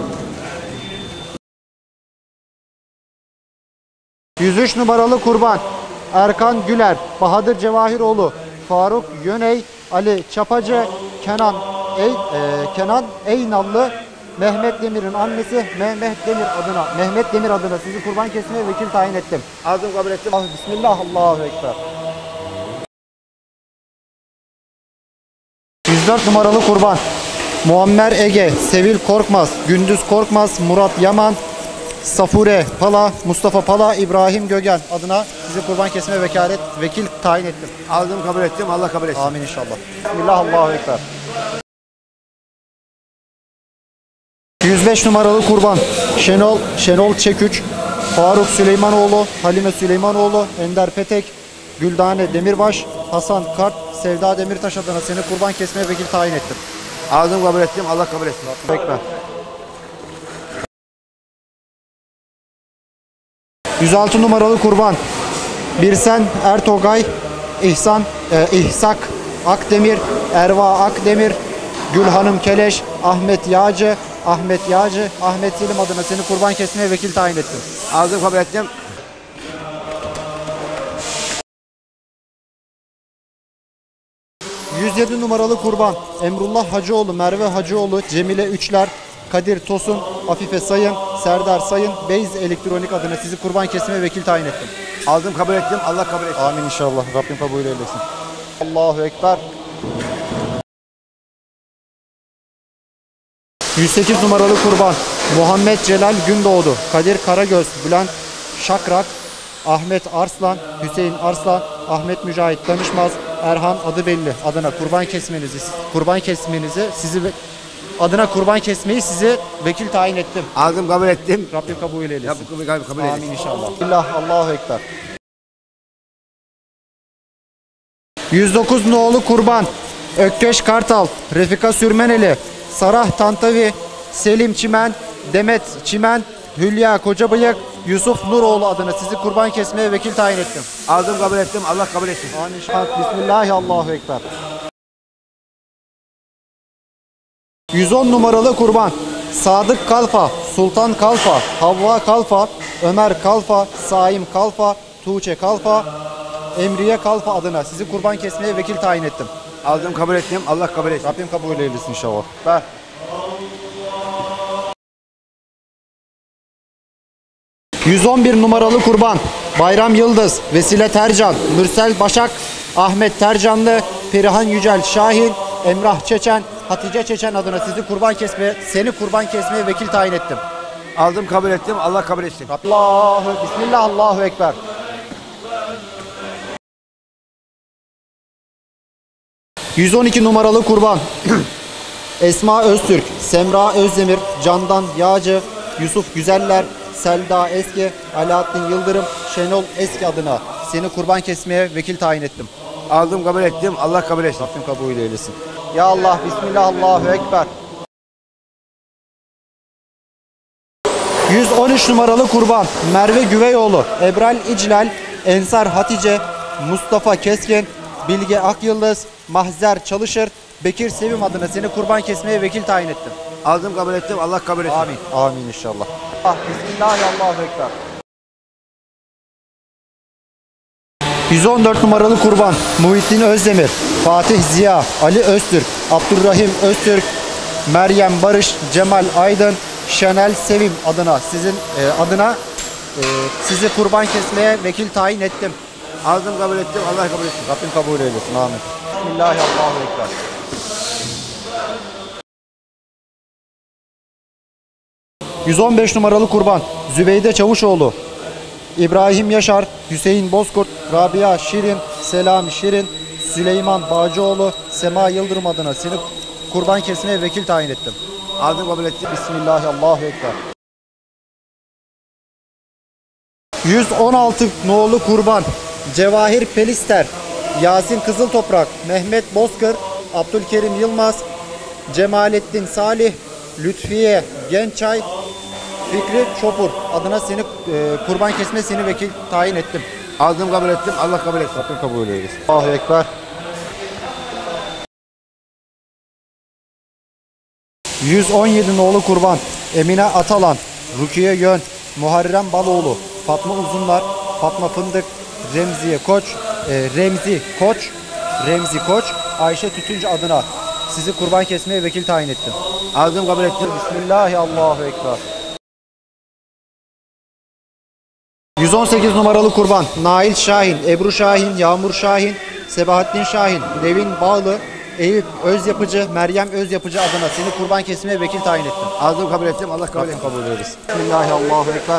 yüz üç numaralı kurban. Erkan Güler, Bahadır Cevahiroğlu, Faruk Yöney, Ali Çapacı, Kenan Ey, e, Kenan Eynallı, Mehmet Demir'in annesi Mehmet Demir adına Mehmet Demir adına sizi kurban kesmeye vekil tayin ettim. Aldım kabul ettim. Ah, Bismillah, Allahu Ekber. yüz dört numaralı kurban. Muammer Ege, Sevil Korkmaz, Gündüz Korkmaz, Murat Yaman, Safure Pala, Mustafa Pala, İbrahim Gögen adına sizi kurban kesme vekalet vekil tayin ettim. Aldım kabul ettim. Allah kabul etsin. Amin inşallah. Bismillah, Allahu Ekber. yüz beş numaralı kurban. Şenol Şenol Çeküç, Faruk Süleymanoğlu, Halime Süleymanoğlu, Ender Petek, Güldane Demirbaş, Hasan Kart, Sevda Demirtaş adına seni kurban kesmeye vekil tayin ettim. Aldım kabul ettim. Allah kabul etsin. Bekle. yüz altı numaralı kurban. Birsen Ertogay, İhsan e, İhsak Akdemir, Erva Akdemir, Gülhanım Keleş, Ahmet Yağcı, Ahmet Yağcı, Ahmet Selim adına seni kurban kesmeye vekil tayin ettim. Aldım kabul ettim. yüz yedi numaralı kurban. Emrullah Hacıoğlu, Merve Hacıoğlu, Cemile Üçler, Kadir Tosun, Afife Sayın, Serdar Sayın, Beyz Elektronik adına sizi kurban kesmeye vekil tayin ettim. Aldım kabul ettim. Allah kabul etsin. Amin inşallah. Rabbim kabul eylesin. Allahu Ekber. yüz sekiz numaralı kurban. Muhammed Celal Gündoğdu, Kadir Karagöz, Bülent Şakrak, Ahmet Arslan, Hüseyin Arslan, Ahmet Mücahit Danışmaz, Erhan adı belli adına kurban kesmenizi kurban kesmenizi sizi adına kurban kesmeyi sizi vekil tayin ettim. Aldım kabul ettim. Rabbim kabul eylesin. Rabbim kabul, kabul Amin eylesin. inşallah. Allah, Allahu Ekber. yüz dokuz nolu kurban. Ökkeş Kartal, Refika Sürmeneli, Sarah Tantavi, Selim Çimen, Demet Çimen, Hülya Kocabıyık, Yusuf Nuroğlu adına sizi kurban kesmeye vekil tayin ettim. Aldım kabul ettim. Allah kabul etsin. Amin inşallah. Bismillahi, Allahu Ekber. yüz on numaralı kurban. Sadık Kalfa, Sultan Kalfa, Havva Kalfa, Ömer Kalfa, Saim Kalfa, Tuğçe Kalfa, Emriye Kalfa adına sizi kurban kesmeye vekil tayin ettim. Aldım kabul ettim. Allah kabul etsin. Rabbim kabul eylesin inşallah. Ver. yüz on bir numaralı kurban. Bayram Yıldız, Vesile Tercan, Mürsel Başak, Ahmet Tercanlı, Perihan Yücel Şahin, Emrah Çeçen, Hatice Çeçen adına sizi kurban kesmeye, seni kurban kesmeye vekil tayin ettim. Aldım kabul ettim. Allah kabul etsin. Allahu, Bismillah, Allahu Ekber. yüz on iki numaralı kurban. Esma Öztürk, Semra Özdemir, Candan Yağcı, Yusuf Güzeller, Selda Eski, Alaaddin Yıldırım, Şenol Eski adına seni kurban kesmeye vekil tayin ettim. Aldım kabul ettim. Allah kabul etsin. Rabbim kabul eylesin. Ya Allah, Bismillah, Allahu Ekber. yüz on üç numaralı kurban. Merve Güveyoğlu, Ebral İclal, Ensar Hatice, Mustafa Keskin, Bilge Akyıldız, Mahzer Çalışır, Bekir Sevim adına seni kurban kesmeye vekil tayin ettim. Aldım kabul ettim. Allah kabul etsin. Amin. Amin inşallah. Ah, Bismillahirrahmanirrahim. Allahu Ekber. yüz on dört numaralı kurban. Muhittin Özdemir, Fatih Ziya, Ali Öztürk, Abdurrahim Öztürk, Meryem Barış, Cemal Aydın, Şenel Sevim adına sizin e, adına e, sizi kurban kesmeye vekil tayin ettim. Aldım kabul ettim. Allah kabul etsin. Rabbim kabul eylesin. Amin. Bismillahirrahmanirrahim. yüz on beş numaralı kurban. Zübeyde Çavuşoğlu, İbrahim Yaşar, Hüseyin Bozkurt, Rabia Şirin, Selam Şirin, Süleyman Bağcıoğlu, Sema Yıldırım adına seni kurban kesmeye vekil tayin ettim. Aldım kabul ettim. Bismillah, Allahu Ekber. yüz on altı nolu kurban Cevahir Pelister, Yasin Kızıltoprak, Mehmet Bozkır, Abdülkerim Yılmaz, Cemalettin Salih, Lütfiye Gençay, Fikri Çopur adına seni e, kurban kesme seni vekil tayin ettim. Aldım kabul ettim. Allah kabul etsin. Rabbim kabul eylesin. Allahu Ekber. yüz on yedi nolu kurban Emine Atalan, Rukiye Yön, Muharrem Baloğlu, Fatma Uzunlar, Fatma Fındık, Remziye Koç, e, Remzi Koç, Remzi Koç, Ayşe Tütüncü adına sizi kurban kesmeye vekil tayin ettim. Aldım kabul ettim. Bismillahirrahmanirrahim. Allahu Ekber. yüz on sekiz numaralı kurban Nail Şahin, Ebru Şahin, Yağmur Şahin, Sebahattin Şahin, Devin Bağlı, Eyüp Özyapıcı, Meryem Özyapıcı adına seni kurban kesmeye vekil tayin ettim. Aldım kabul ettim. Allah kabul Rabbim etsin. kabul eylesin. Bismillahirrahmanirrahim. Allahu Ekber.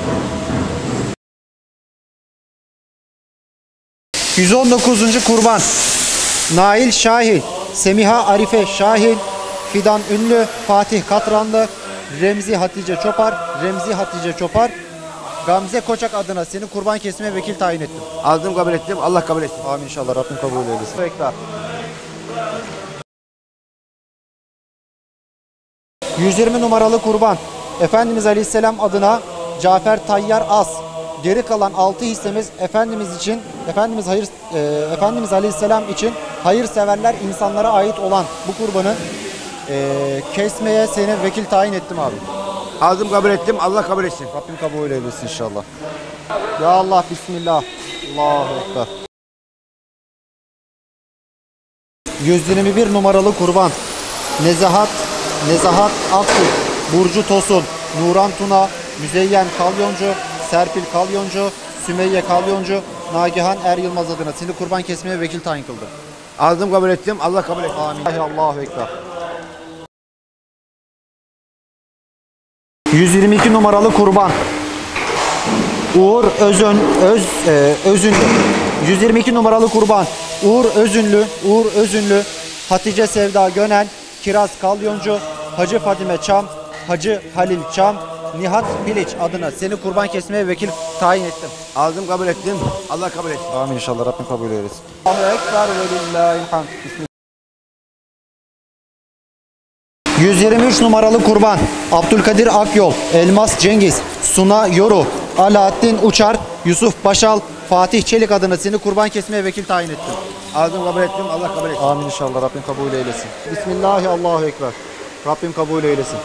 yüz on dokuzuncu kurban Nail Şahin, Semiha Arife Şahin, Fidan Ünlü, Fatih Katranlı, Remzi Hatice Çopar, Remzi Hatice Çopar, Gamze Koçak adına seni kurban kesmeye vekil tayin ettim. Aldım kabul ettim. Allah kabul etsin. Amin inşallah. Rabbim kabul eylesin. Ekber. yüz yirmi numaralı kurban Efendimiz Aleyhisselam adına Cafer Tayyar As. Geri kalan altı hissemiz Efendimiz için, Efendimiz hayır e, Efendimiz Aleyhisselam için hayırseverler insanlara ait olan bu kurbanı e, kesmeye seni vekil tayin ettim abi. Aldım kabul ettim. Allah kabul etsin. Rabbim kabul eylesin inşallah. Ya Allah, Bismillah. Allahu Ekber. yüz yirmi bir numaralı kurban Nezahat Nezahat Aksu, Burcu Tosun, Nuran Tuna, Müzeyyen Kalyoncu, Serpil Kalyoncu, Sümeyye Kalyoncu, Nagihan Er Yılmaz adına seni kurban kesmeye vekil tayin kıldı. Aldım kabul ettim. Allah kabul etsin. Amin. Allahu Ekber. yüz yirmi iki numaralı kurban Uğur Özün Öz e, Özünlü. yüz yirmi iki numaralı kurban Uğur Özünlü, Uğur Özünlü, Hatice Sevda Gönel, Kiraz Kalyoncu, Hacı Fadime Çam, Hacı Halil Çam, Nihat Piliç adına seni kurban kesmeye vekil tayin ettim. Aldım kabul ettim. Allah kabul etsin. Amin inşallah. Rabbim kabul eylesin. Allahu Ekber ve lillahil hamd. yüz yirmi üç numaralı kurban Abdülkadir Akyol, Elmas Cengiz, Suna Yoru, Alaaddin Uçar, Yusuf Başal, Fatih Çelik adına seni kurban kesmeye vekil tayin ettim. Aldım kabul ettim. Allah kabul etsin. Amin inşallah. Rabbim kabul eylesin. Bismillahi Allahu Ekber. Rabbim kabul eylesin.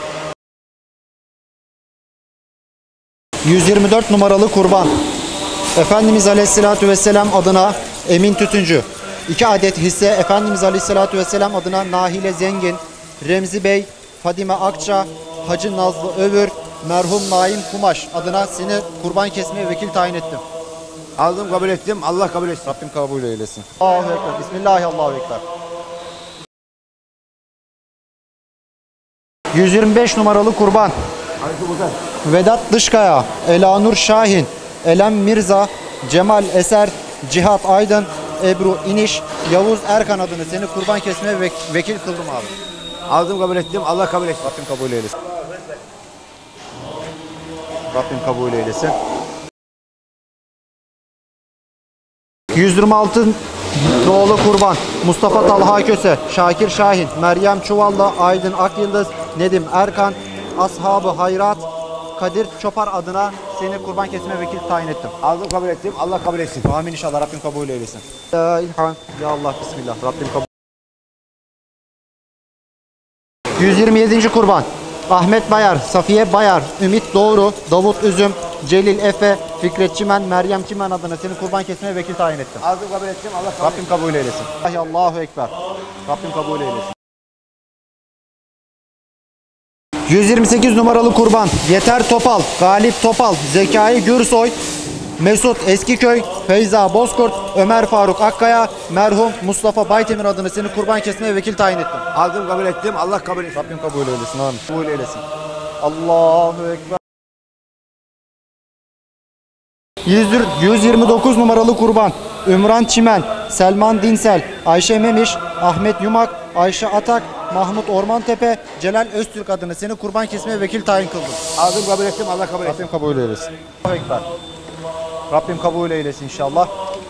yüz yirmi dört numaralı kurban Efendimiz Aleyhisselatü Vesselam adına Emin Tütüncü. iki adet hisse Efendimiz Aleyhisselatü Vesselam adına Nahile Zengin, Remzi Bey, Fadime Akça, Hacı Nazlı Övür, merhum Naim Kumaş adına seni kurban kesmeye vekil tayin ettim. Aldım kabul ettim. Allah kabul etsin. Rabbim kabul eylesin. Allahu Ekber. Bismillahirrahmanirrahim. Allahu Ekber. yüz yirmi beş numaralı kurban Vedat Dışkaya, Elanur Şahin, Elem Mirza, Cemal Eser, Cihat Aydın, Ebru İniş, Yavuz Erkan adını seni kurban kesmeye vek- vekil kıldım abi. Aldım kabul ettim. Allah kabul etsin. Rabbim kabul eylesin. Rabbim kabul eylesin. yüz yirmi altı doğulu kurban Mustafa Talha Köse, Şakir Şahin, Meryem Çuvallı, Aydın Akyıldız, Nedim Erkan, Ashabı Hayrat, Kadir Çopar adına seni kurban kesme vekil tayin ettim. Aldım kabul ettim. Allah kabul etsin. Amin inşallah. Rabbim kabul eylesin. Ya İlhan, ya Allah, Bismillah. Rabbim kabul. yüz yirmi yedinci kurban Ahmet Bayar, Safiye Bayar, Ümit Doğru, Davut Üzüm, Celil Efe, Fikret Çimen, Meryem Çimen adına seni kurban kesmeye vekil tayin ettim. Aldım kabul ettim. Allah kabul etsin. Rabbim kabul eylesin. Allahu Ekber. Rabbim kabul eylesin. yüz yirmi sekiz numaralı kurban Yeter Topal, Galip Topal, Zekai Gürsoy, Mesut Eskiköy, Feyza Bozkurt, Ömer Faruk Akkaya, merhum Mustafa Baytemir adına seni kurban kesmeye vekil tayin ettim. Aldım kabul ettim. Allah kabul etsin. Rabbim kabul eylesin. Amin. Kabul eylesin. Allahu Ekber. yüz yirmi dokuz numaralı kurban Ümran Çimen, Selman Dinsel, Ayşe Memiş, Ahmet Yumak, Ayşe Atak, Mahmut Ormantepe, Celal Öztürk adına seni kurban kesmeye vekil tayin kıldım. Aldım kabul ettim. Allah kabul etsin. Rabbim kabul eylesin. Allahu Ekber. Rabbim kabul eylesin inşallah.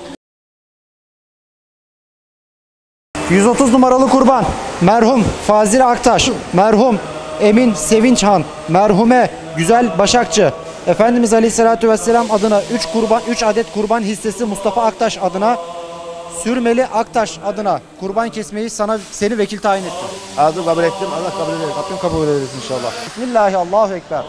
yüz otuz numaralı kurban. Merhum Fazil Aktaş, merhum Emin Sevinçhan, merhume Güzel Başakçı. Efendimiz Aleyhisselatü Vesselam adına üç kurban, üç adet kurban hissesi Mustafa Aktaş adına, Sürmeli Aktaş adına kurban kesmeyi sana seni vekil tayin ettim. Aldım kabul ettim. Allah kabul eylesin. Rabbim kabul eylesin inşallah. Bismillahirrahmanirrahim. Allahu Ekber.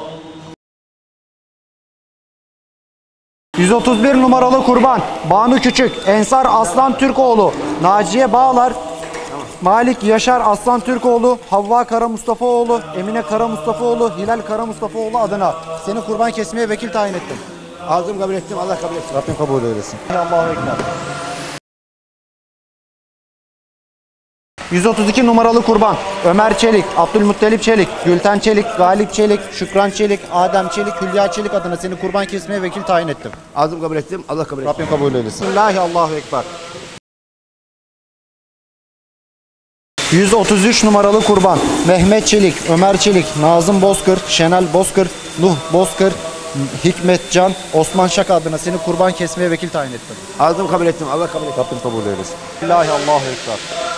yüz otuz bir numaralı kurban. Banu Küçük, Ensar Aslan Türkoğlu, Naciye Bağlar, Malik Yaşar Aslan Türkoğlu, Havva Kara Mustafaoğlu, Emine Kara Mustafaoğlu, Hilal Kara Mustafaoğlu adına seni kurban kesmeye vekil tayin ettim. Aldım kabul ettim. Allah kabul etsin. Rabbim kabul eylesin. Allahu Ekber. yüz otuz iki numaralı kurban. Ömer Çelik, Abdülmuttalip Çelik, Gülten Çelik, Galip Çelik, Şükran Çelik, Adem Çelik, Hülya Çelik adına seni kurban kesmeye vekil tayin ettim. Aldım kabul ettim. Allah kabul etsin. Rabbim kabul eylesin. Bismillahirrahmanirrahim. Allahu Ekber. yüz otuz üç numaralı kurban. Mehmet Çelik, Ömer Çelik, Nazım Bozkır, Şenal Bozkır, Nuh Bozkır, Hikmet Can, Osman Şaka adına seni kurban kesmeye vekil tayin ettim. Aldım kabul ettim. Allah kabul etsin. Rabbim kabul eylesin. Bismillahirrahmanirrahim. Allahu Ekber.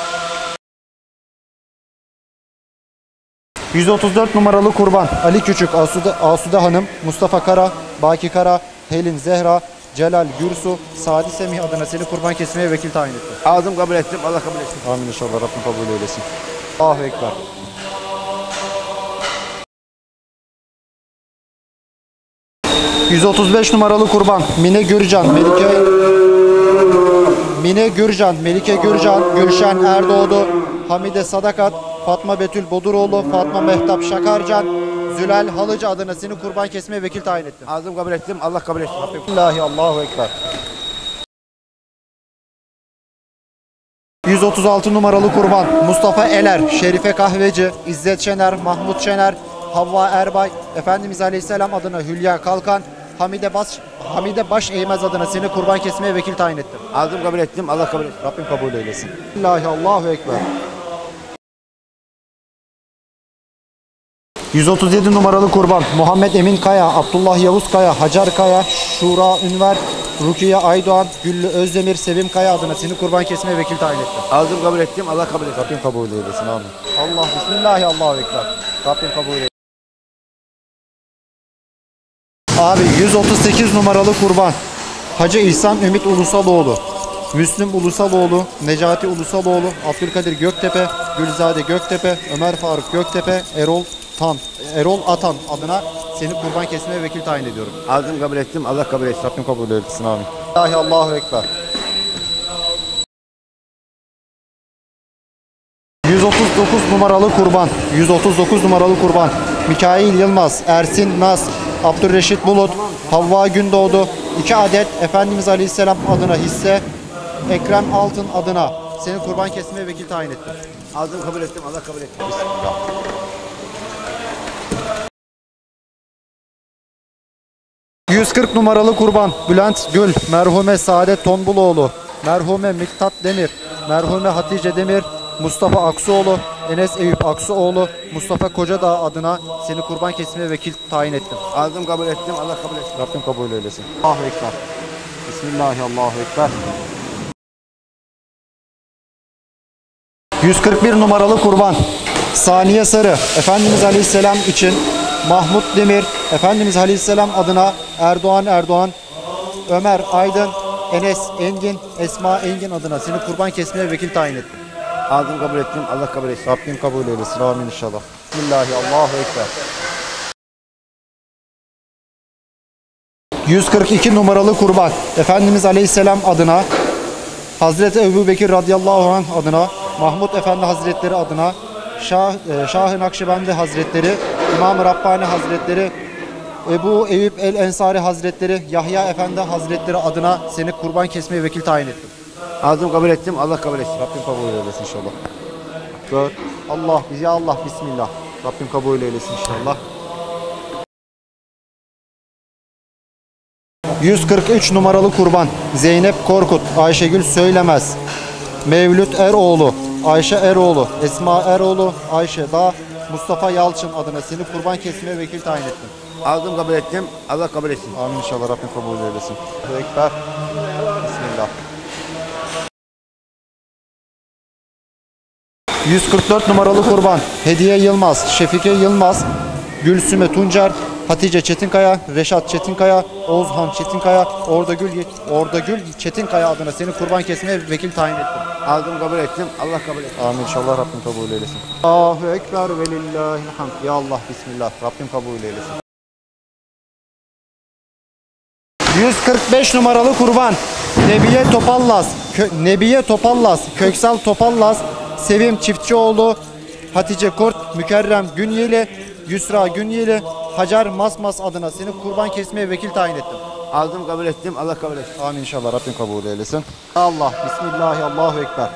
yüz otuz dört numaralı kurban. Ali Küçük, Asude, Asude Hanım, Mustafa Kara, Baki Kara, Helin Zehra, Celal Gürsu, Sadi Semih adına seni kurban kesmeye vekil tayin ettim. Aldım kabul ettim. Allah kabul etsin. Amin inşallah. Rabbim kabul eylesin. Allahu Ekber. yüz otuz beş numaralı kurban. Mine Gürcan, Melike Mine Gürcan, Melike Gürcan, Gülşen Erdoğdu, Hamide Sadakat, Fatma Betül Boduroğlu, Fatma Mehtap Şakarcan, Zülal Halıcı adına seni kurban kesmeye vekil tayin ettim. Aldım kabul ettim. Allah kabul etsin. Bismillahi Allahu Ekber. yüz otuz altı numaralı kurban. Mustafa Eler, Şerife Kahveci, İzzet Şener, Mahmut Şener, Havva Erbay, Efendimiz Aleyhisselam adına Hülya Kalkan, Hamide Baş, Hamide Baş Eğmez adına seni kurban kesmeye vekil tayin ettim. Aldım kabul ettim. Allah kabul etsin. Rabbim kabul eylesin. Bismillahi Allahu Ekber. yüz otuz yedi numaralı kurban. Muhammed Emin Kaya, Abdullah Yavuz Kaya, Hacer Kaya, Şura Ünver, Rukiye Aydoğan, Güllü Özdemir, Sevim Kaya adına seni kurban kesmeye vekil tayin ettim. Aldım kabul ettim. Allah kabul etsin. Rabbim kabul eylesin. Amin. Allah Bismillahi Allahu Ekber. Rabbim kabul eylesin. Abi yüz otuz sekiz numaralı kurban. Hacı İhsan Ümit Ulusaloğlu, Müslüm Ulusaloğlu, Necati Ulusaloğlu, Abdülkadir Göktepe, Gülzade Göktepe, Ömer Faruk Göktepe, Erol Tan, Erol Atan adına seni kurban kesmeye vekil tayin ediyorum. Aldım kabul ettim. Allah kabul etsin. Rabbim kabul eylesin. Amin. Allahi Allahu Ekber. yüz otuz dokuz numaralı kurban. yüz otuz dokuz numaralı kurban. Mikail Yılmaz, Ersin Naz, Abdülreşit Bulut, Havva Gündoğdu, iki adet Efendimiz Aleyhisselam adına hisse, Ekrem Altın adına seni kurban kesmeye vekil tayin ettim. Aldım kabul ettim. Allah kabul etsin. yüz kırk numaralı kurban. Bülent Gül, merhume Saadet Tonbuloğlu, merhume Miktat Demir, merhume Hatice Demir, Mustafa Aksuoğlu, Enes Eyüp Aksuoğlu, Mustafa Kocadağ adına seni kurban kesmeye vekil tayin ettim. Aldım kabul ettim. Allah kabul etsin. Rabbim kabul eylesin. Allahu Ekber. Bismillahirrahmanirrahim. Allahu Ekber. yüz kırk bir numaralı kurban. Saniye Sarı, Efendimiz Aleyhisselam için, Mahmut Demir, Efendimiz Aleyhisselam adına Erdoğan Erdoğan, Ömer Aydın, Enes Engin, Esma Engin adına seni kurban kesmeye vekil tayin ettim. Aldım kabul ettim. Allah kabul etsin. Rabbim kabul eylesin. Amin inşallah. Bismillahirrahmanirrahim. Allahu Ekber. yüz kırk iki numaralı kurban. Efendimiz Aleyhisselam adına, Hazreti Ebubekir radıyallahu anh adına, Mahmud Efendi Hazretleri adına, Şah, e, Şah-ı Nakşibendi Hazretleri, İmam-ı Rabbani Hazretleri, Ebu Eyüp el-Ensari Hazretleri, Yahya Efendi Hazretleri adına seni kurban kesmeye vekil tayin ettim. Aldım kabul ettim. Allah kabul etsin. Rabbim kabul eylesin inşallah. Gör. Allah, ya Allah, Bismillah. Rabbim kabul eylesin inşallah. yüz kırk üç numaralı kurban. Zeynep Korkut, Ayşegül Söylemez, Mevlüt Eroğlu, Ayşe Eroğlu, Esma Eroğlu, Ayşe Dağ, Mustafa Yalçın adına seni kurban kesmeye vekil tayin ettim. Aldım kabul ettim. Allah kabul etsin. Amin inşallah Rabbim kabul eylesin. Allahu Ekber. Bismillah. yüz kırk dört numaralı kurban. Hediye Yılmaz, Şefike Yılmaz, Gülsüme Tuncer, Hatice Çetinkaya, Reşat Çetinkaya, Oğuzhan Çetinkaya, Ordagül Ordagül Çetinkaya adına seni kurban kesmeye vekil tayin ettim. Aldım kabul ettim. Allah kabul etsin. Amin inşallah Rabbim kabul eylesin. Allahu Ekber ve lillahil hamd. Ya Allah bismillah. Rabbim kabul eylesin. yüz kırk beş numaralı kurban. Nebiye Topallas, Kö Nebiye Topallas, Köksal Topallas, Sevim Çiftçioğlu, Hatice Kurt, Mükerrem Günyeli, Yusra Günyeli, Hacer Masmas adına seni kurban kesmeye vekil tayin ettim. Aldım kabul ettim. Allah kabul etsin. Amin inşallah Rabbim kabul eylesin. Allah bismillah Allahu Ekber.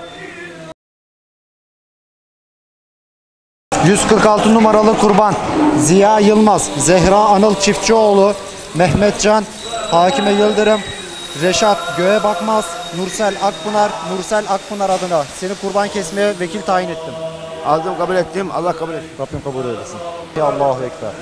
yüz kırk altı numaralı kurban. Ziya Yılmaz, Zehra Anıl Çiftçioğlu, Mehmetcan, Hakime Yıldırım, Reşat Göğe Bakmaz, Nursel Akpınar, Nursel Akpınar adına seni kurban kesmeye vekil tayin ettim. Aldım kabul ettim. Allah kabul etsin. Rabbim kabul eylesin. Ya Allahu Ekber.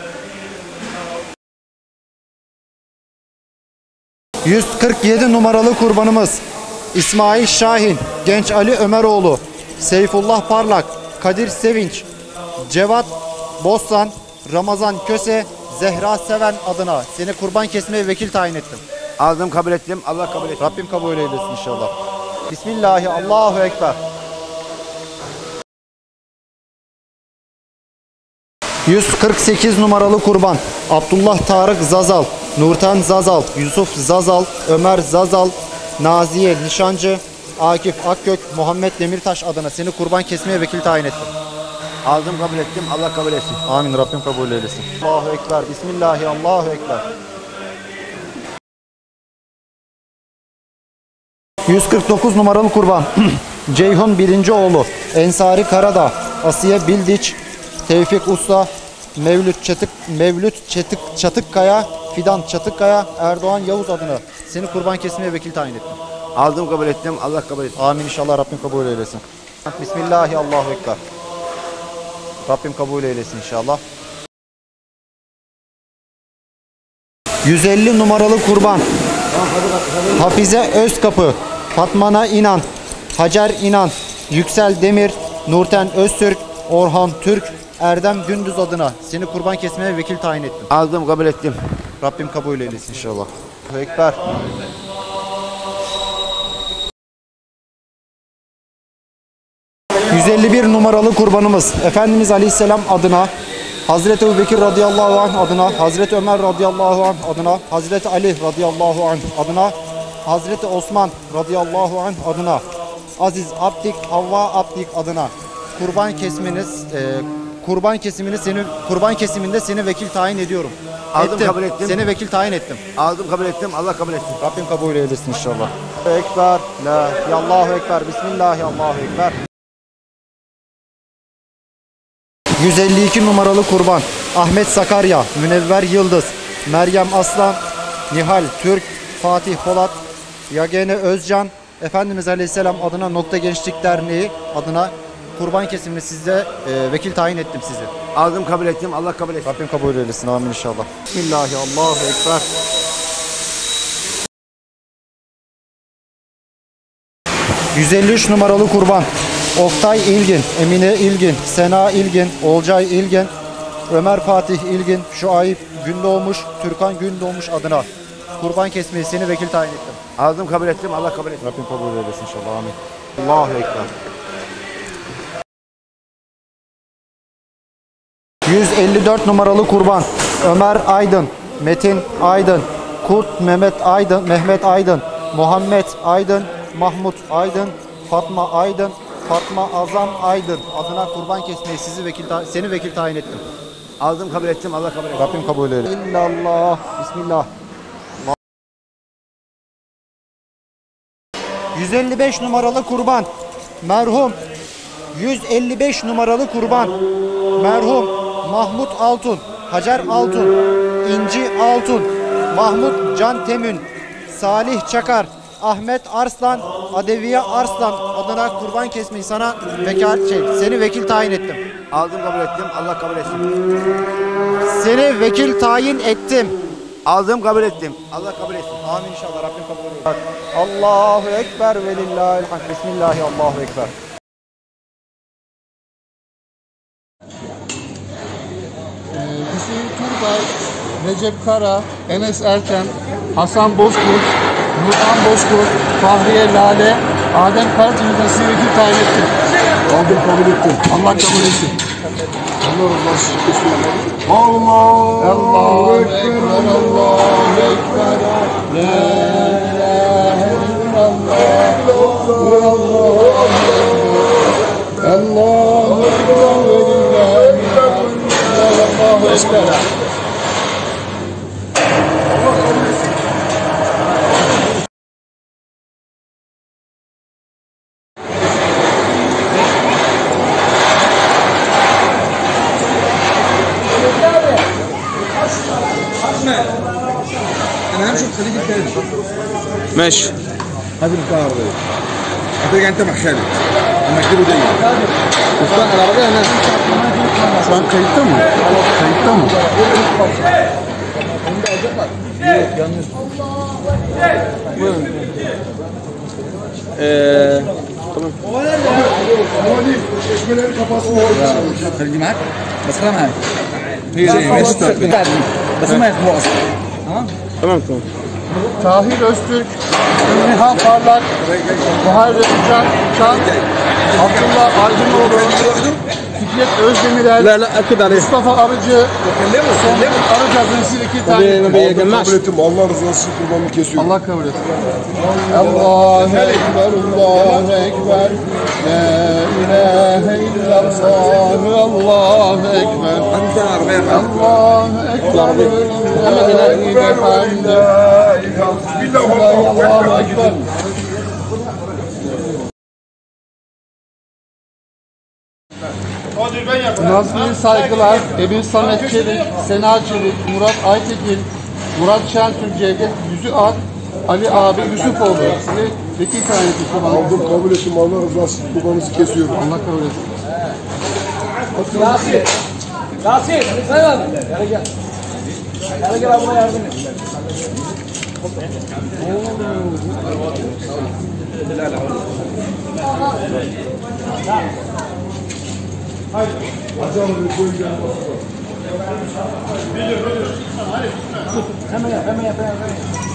yüz kırk yedi numaralı kurbanımız İsmail Şahin, Genç Ali Ömeroğlu, Seyfullah Parlak, Kadir Sevinç, Cevat Bostan, Ramazan Köse, Zehra Seven adına seni kurban kesmeye vekil tayin ettim. Aldım kabul ettim. Allah kabul etsin. Rabbim kabul eylesin inşallah. Bismillahi Allahu Ekber. yüz kırk sekiz numaralı kurban Abdullah Tarık Zazal, Nurten Zazal, Yusuf Zazal, Ömer Zazal, Naziye Nişancı, Akif Akgök, Muhammed Demirtaş adına seni kurban kesmeye vekil tayin ettim. Aldım kabul ettim. Allah kabul etsin. Amin Rabbim kabul eylesin. Allahu Ekber. Bismillahi Allahu Ekber. yüz kırk dokuz numaralı kurban Ceyhun birinci oğlu, Ensari Karadağ, Asiye Bildiç, Tevfik Usta, Mevlüt Çetik Mevlüt Çetik Çatıkkaya, Fidan Çatıkkaya, Erdoğan Yavuz adına seni kurban kesmeye vekil tayin ettim. Aldım kabul ettim. Allah kabul etsin. Amin inşallah Rabbim kabul eylesin. Bismillahi Allahu Ekber. Rabbim kabul eylesin inşallah. yüz elli numaralı kurban Hafize Özkapı, Fatmana İnan, Hacer İnan, Yüksel Demir, Nurten Öztürk, Orhan Türk, Erdem Gündüz adına seni kurban kesmeye vekil tayin ettim. Aldım kabul ettim. Rabbim kabul eylesin inşallah. Allahu Ekber. yüz elli bir numaralı kurbanımız Efendimiz Aleyhisselam adına, Hazreti Ebubekir radıyallahu anh adına, Hazreti Ömer radıyallahu anh adına, Hazreti Ali radıyallahu anh adına, Hazreti Osman radıyallahu anh adına, Aziz Abdik, Havva Abdik adına kurban kesmeniz, e, kurban kesimini seni kurban kesiminde seni vekil tayin ediyorum. Aldım, ettim. kabul ettim. Seni vekil tayin ettim. Aldım kabul ettim. Allah kabul etsin. Rabbim kabul eylesin inşallah. Ekber, la Allahu Ekber, Bismillahi Allahu Ekber. yüz elli iki numaralı kurban Ahmet Sakarya, Münevver Yıldız, Meryem Aslan, Nihal Türk, Fatih Polat, Yagene Özcan, Efendimiz Aleyhisselam adına Nokta Gençlik Derneği adına kurban kesimini size e, vekil tayin ettim sizi. Aldım kabul ettim. Allah kabul etsin. Rabbim kabul eylesin. Amin inşallah. Bismillahi Allahu Ekber. yüz elli üç numaralı kurban Oktay İlgin, Emine İlgin, Sena İlgin, Olcay İlgin, Ömer Fatih İlgin, Şuayb Gündoğmuş, Türkan Gündoğmuş adına kurban kesmeyi seni vekil tayin ettim. Aldım kabul ettim. Allah kabul etsin. Rabbim kabul eylesin inşallah. Amin. Allahu Ekber. yüz elli dört numaralı kurban Ömer Aydın, Metin Aydın, Kurt Mehmet Aydın, Mehmet Aydın, Muhammed Aydın, Mahmut Aydın, Fatma Aydın, Fatma Azam Aydın adına kurban kesmeyi sizi vekil seni vekil tayin ettim. Aldım kabul ettim. Allah kabul etsin. Rabbim kabul eylesin. İllallah. Bismillah. yüz elli beş numaralı kurban merhum yüz elli beş numaralı kurban merhum Mahmut Altun, Hacer Altun, İnci Altun, Mahmut Can Temün, Salih Çakar, Ahmet Arslan, Adeviye Arslan adına kurban kesmeyi sana vekal şey, seni vekil tayin ettim. Aldım kabul ettim. Allah kabul etsin. Seni vekil tayin ettim. Aldım kabul ettim. Allah kabul etsin. Amin inşallah. Rabbim kabul ediyor. Allahu Ekber ve lillahil hamd. Bismillahirrahmanirrahim. Allahu Ekber. Hüseyin Turbay, Recep Kara, Enes Erken, Hasan Bozkurt, Nurhan Bozkurt, Fahriye Lale, Adem Karaçay'ın sizi vekil tayin ettim. Aldım kabul ettim. Allah kabul etsin. Allah razı olsun. Allah Allahu Ekber, Allahu Ekber, La ilahe illallah, Allahu Ekber, Allahu Ekber ve lillahi Allahu Ekber. ماشي هات العربية هترجع انت مع خالد انا اكتبه جاي مفتاح العربية هناك Şu an kayıtta mı? Kayıtta mı? ااا تمام خليني معاك بس انا معاك هي جايه ماشي بس ما هو اصلا تمام تمام تمام Tahir Öztürk, Nihan Parlak, Muharrem Can, Can, Abdullah Aydınoğlu, Fikret Özdemirel, لا لا اكد عليه Mustafa Arıcı, Songül Arıcı adresi iki tane. ما بيجمعش Kabul ettim. Allah rızası için kurbanını kesiyorum. Allah kabul etsin. Allahu Ekber, Allahu Ekber, La ilahe illallah, Allahu Ekber, انت العربية Allahu Ekber, Allahu Ekber. Nazmiye saygılar, Ebu Samet Çelik, Sena Çelik, Murat Aytekin, Murat Şentürk, Cevdet Yüzü Ak, Ali abi Yusufoğlu. Size vekil tayin etmiş bana. Aldım kabul ettim. Allah rızası için kurbanınızı kesiyorum. Allah kabul etsin. Nasip Nasip sen abi gel gel gel gel abla yardım et hemen yap hemen yap hemen yap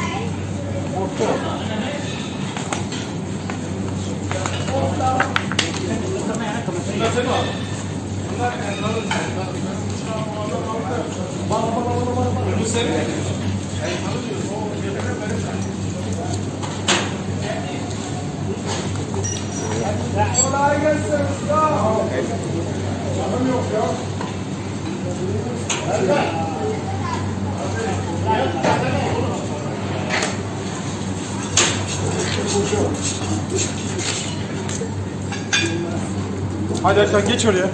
Hadi Erkan geç oraya.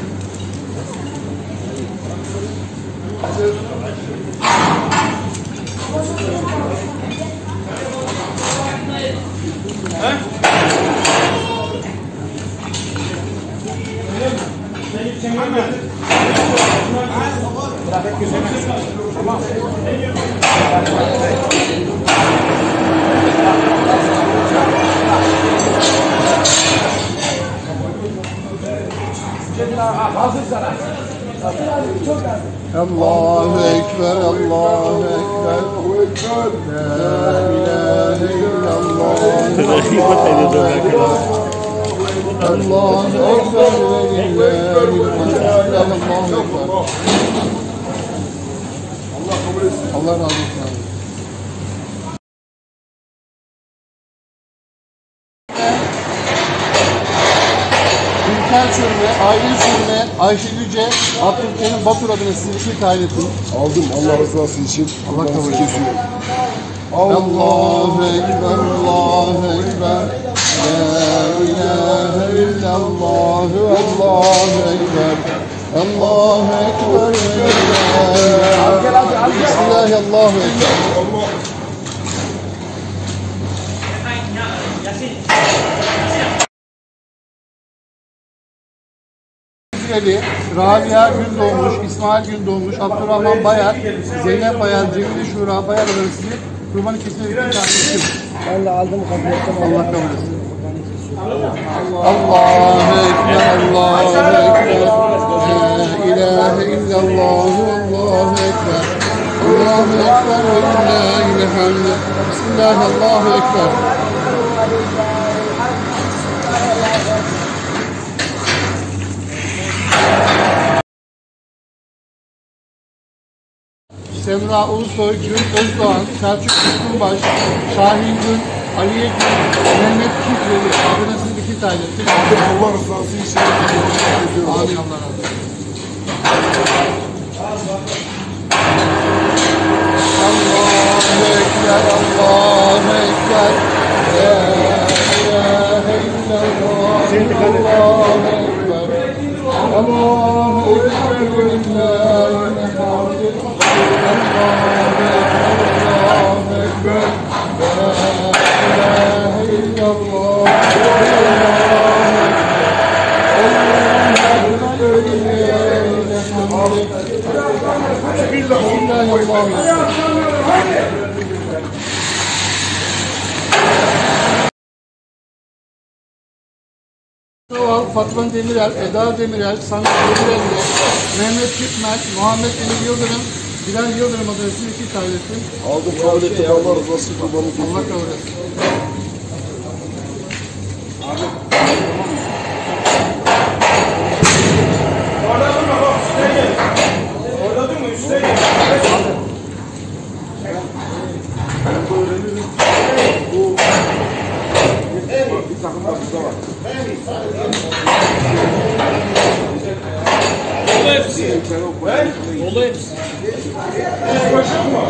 Allahu Ekber, Allahu Ekber, La ilahe illallah, Allahu Ekber, Allahu Ekber ve lillahi Allahu Ekber. Allah razı olsun abi. Ülker Çürme, Aylin Çürme, Ayşe Yüce, Abdülkerim Batur adına sizi vekil tayin ettim. Aldım Allah rızası için Allah kabul kurbanınızı etsin. kesiyorum. Allahu Ekber, Allahu Ekber, La ilahe illallah, Allahu Ekber, Allahu Ekber, Bismillahirrahmanirrahim. Şifreli, Rabia Gündoğmuş, İsmail Gündoğmuş, Abdurrahman Bayar, Zeynep Bayar, Cemile Şura Bayar adına sizi kurbanı kesinlikle bir tanesi. Ben de aldım kabul ettim. Allah kabul etsin. Allahu Ekber, Allahu Ekber, La ilahe illallah, Allahu Ekber, Allahu Ekber ve lillahil hamd. Bismillah, Allahu Ekber. Semra Ulusoy, Gün Özdoğan, Selçuk Kuşkunbaş, Şahin Gün, Aliye Gün, Mehmet Şifreli adına siz iki tane. Allah rızası için kurbanımızı kesiyoruz. Amin, Allah razı olsun. Allahu Ekber, Allahu Ekber, La ilahe illallah, Allahu Ekber, Allahu Ekber ve lillahil hamd. Allahu Ekber, La ilahe illallah, Fatma Demirel, Eda Demirel, Samet Demirel, Mehmet Türkmen, Muhammed Emir Yıldırım, Bilal Yıldırım adresini iki kaydetim. Aldım kabul ettim. Allah rızası için kurbanımı kesiyoruz. Allah kabul etsin. Orada mı? Üstüne gel. Bir takım da bizde var. Dolu hepsi. Ben? Dolu hepsi. Başka mı?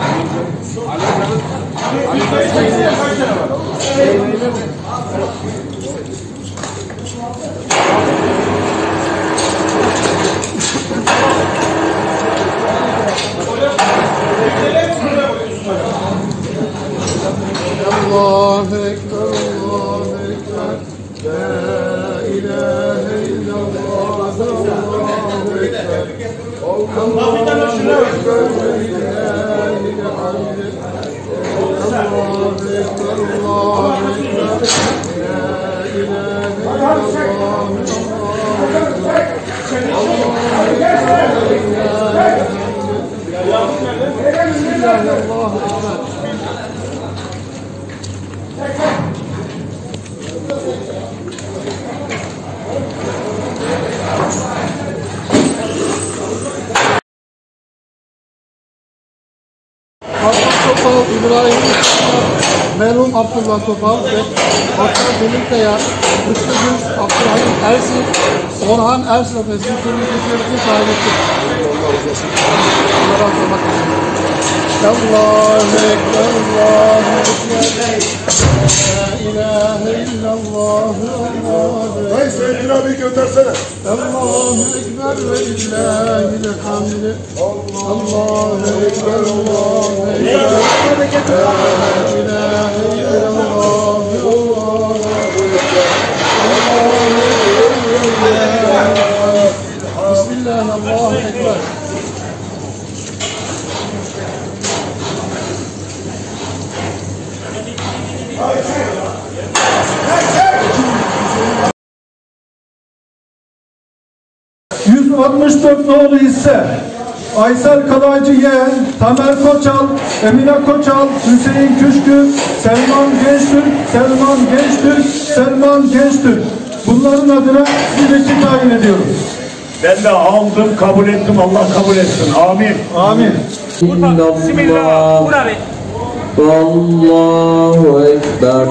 Allahu Ekber, Allahu Ekber, La ilahe illallah, Allahu Ekber, Allahu Ekber ve lillahil hamd. Allahu Ekber, Allahu Ekber, La ilahe illallah, Allahu Ekber, Allahu Ekber ve lillahil hamd. Bismillah, Allahu Ekber. Hasan Topal, İbrahim Usta, merhum Abdullah Topal ve Hasan Demirkaya, Hüsnü Gül, Abdurrahim Ersin, Orhan Ersin adresini kırmızı sahip ettik. Allah razı olsun. Allahu Ekber, Allahu Ekber, La ilahe illallah, Allahu Ekber. Hayır Seyittin abi göndersene. Allahu Ekber ve lillahil hamd. Allahu Ekber, Allahu Ekber, La ilahe illallah, Allahu Ekber, Allahu Ekber ve lillahil hamd. Bismillah, Allahu Ekber. yüz altmış dört nolu hisse Aysel Kalaycı Yeğen, Tamer Koçal, Emine Koçal, Hüseyin Küşkü, Selman Gençtürk, Selman Gençtürk, Selman Gençtürk. Bunların adına sizdeki tayin ediyoruz. Ben de aldım, kabul ettim. Allah kabul etsin. Amin. Amin. Bismillah. Vur abi. Allahu Ekber.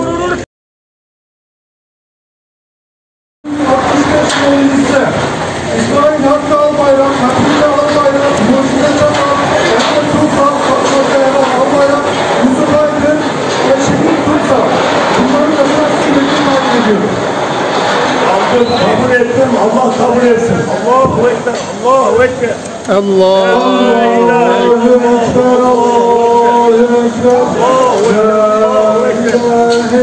altmış beş nolu hisse İsmail Hakkı Albayrak, Hakkı Albayrak, Muhsin Çakal, Emre Tursal, Fatma Zehra Albayrak, Yusuf Aydın ve Şekil Tursal. Bunların adına sizdeki tayin ediyoruz. Aldım, kabul ettim. Allah kabul etsin. Allahu Ekber. Allahu Ekber. Allah. Allahu Ekber, Allahu Ekber, La ilahe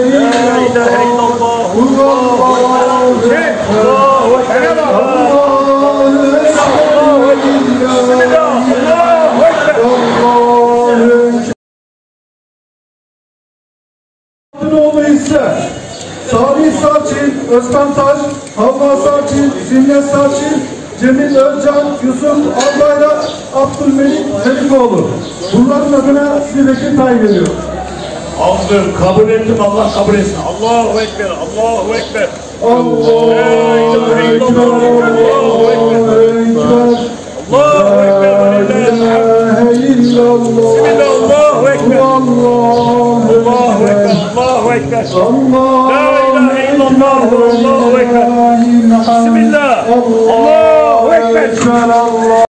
illallah, Allahu Ekber, Allahu Saçil, Zinnet Saçil, Cemil Özcan, Yusuf Albayrak, Abdülmelik Zelikoğlu. Bunların adına sizi vekil tayin ediyor. Aldım, kabul ettim, Allah kabul etsin. Allahu Ekber, Allahu Ekber. Allahu Ekber, Allahu Ekber. Allahu Ekber, La ilahe illallah. Bismillah, Allahu Ekber. Allahu Ekber. Allahu Ekber. Allah. La ilahe illallah, Allahu Ekber. Bismillah, Allahu Ekber. Allah.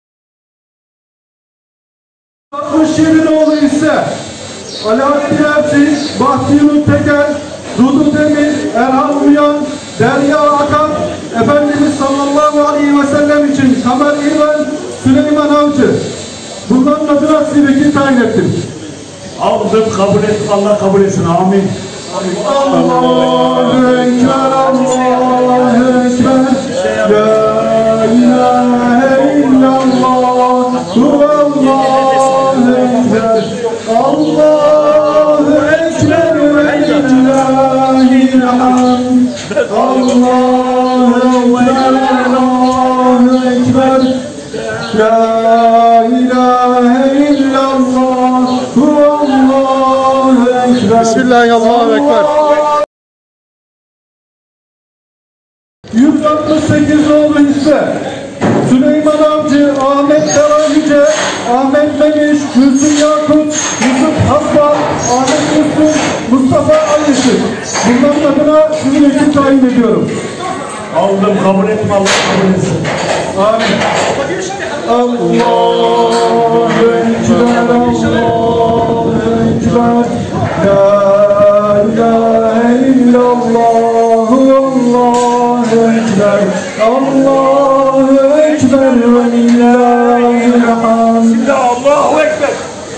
altmış yedi oğlu ise Alaaddin Ersin, Bahtiyar Teker, Dudu Demir, Erhan Uyan, Derya Akan, Efendimiz sallallahu aleyhi ve sellem için Kamer İlven, Süleyman Avcı. Bunların adına sizi vekil tayin ettim. Aldım, kabul ettim, Allah kabul etsin. Amin. Allahu Ekber, Allahu Ekber. La ilahe illallah. Allahu Ekber. Allahu Ekber ve lillahil hamd. Allahu Ekber, Allahu Ekber. La ilahe illallah. Allahu Ekber. Bismillahirrahmanirrahim. yüz altmış sekiz oğlu ise Süleyman Avcı, Ahmet Karayüce, Ahmet Memiş, Gülsün Yakut, Yusuf Hasbal, Ahmet Müslüm, Mustafa Ayışık. Bunların adına sizi vekil tayin ediyorum. Aldım, kabul ettim, Allah kabul etsin. Amin. Allahu Ekber, Allahu Ekber. La ilahe illallah, Allahu Ekber. Allahu Ekber ve lillahil hamd. Allahu Ekber.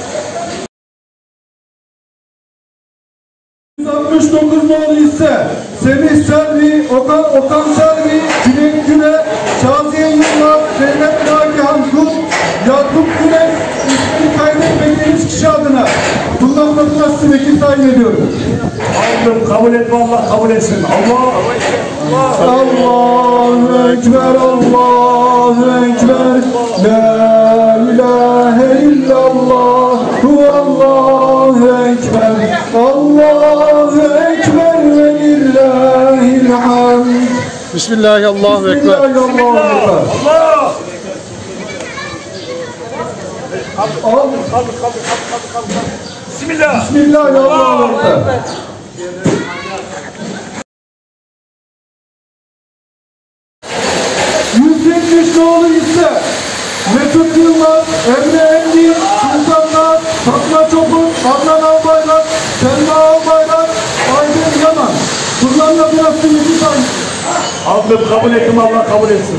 yüz altmış dokuz oğlu ise Semih Selvi, Okan, Okan Selvi, Cüneyt Güne, Şaziye Yılmaz, Zeynep Nagihan Kut, Yakup Güne, ismini kaydetmediğiniz kişi adına bundan adına sizi vekil tayin ediyorum. Aldım, kabul ettim, Allah kabul etsin. Allahu Ekber. Allahu Ekber, Allahu Ekber. La ilahe illallah. Allahu Ekber. Allahu Ekber ve lillahil hamd. Bismillahirrahmanirrahim. Allahu Ekber. Allah. Al. Kaldır, kaldır, kaldır, kaldır, kaldır. Bismillah. Bismillahirrahmanirrahim. yüz yetmiş oğlu ise Mesut Yılmaz, Emre Engin, Sultanlar, Fatma Çopun, Adnan Albayrak, Selma Albayrak, Aydın Yaman. Bunların adına sizi tayin. Aldım, kabul ettim, Allah kabul etsin.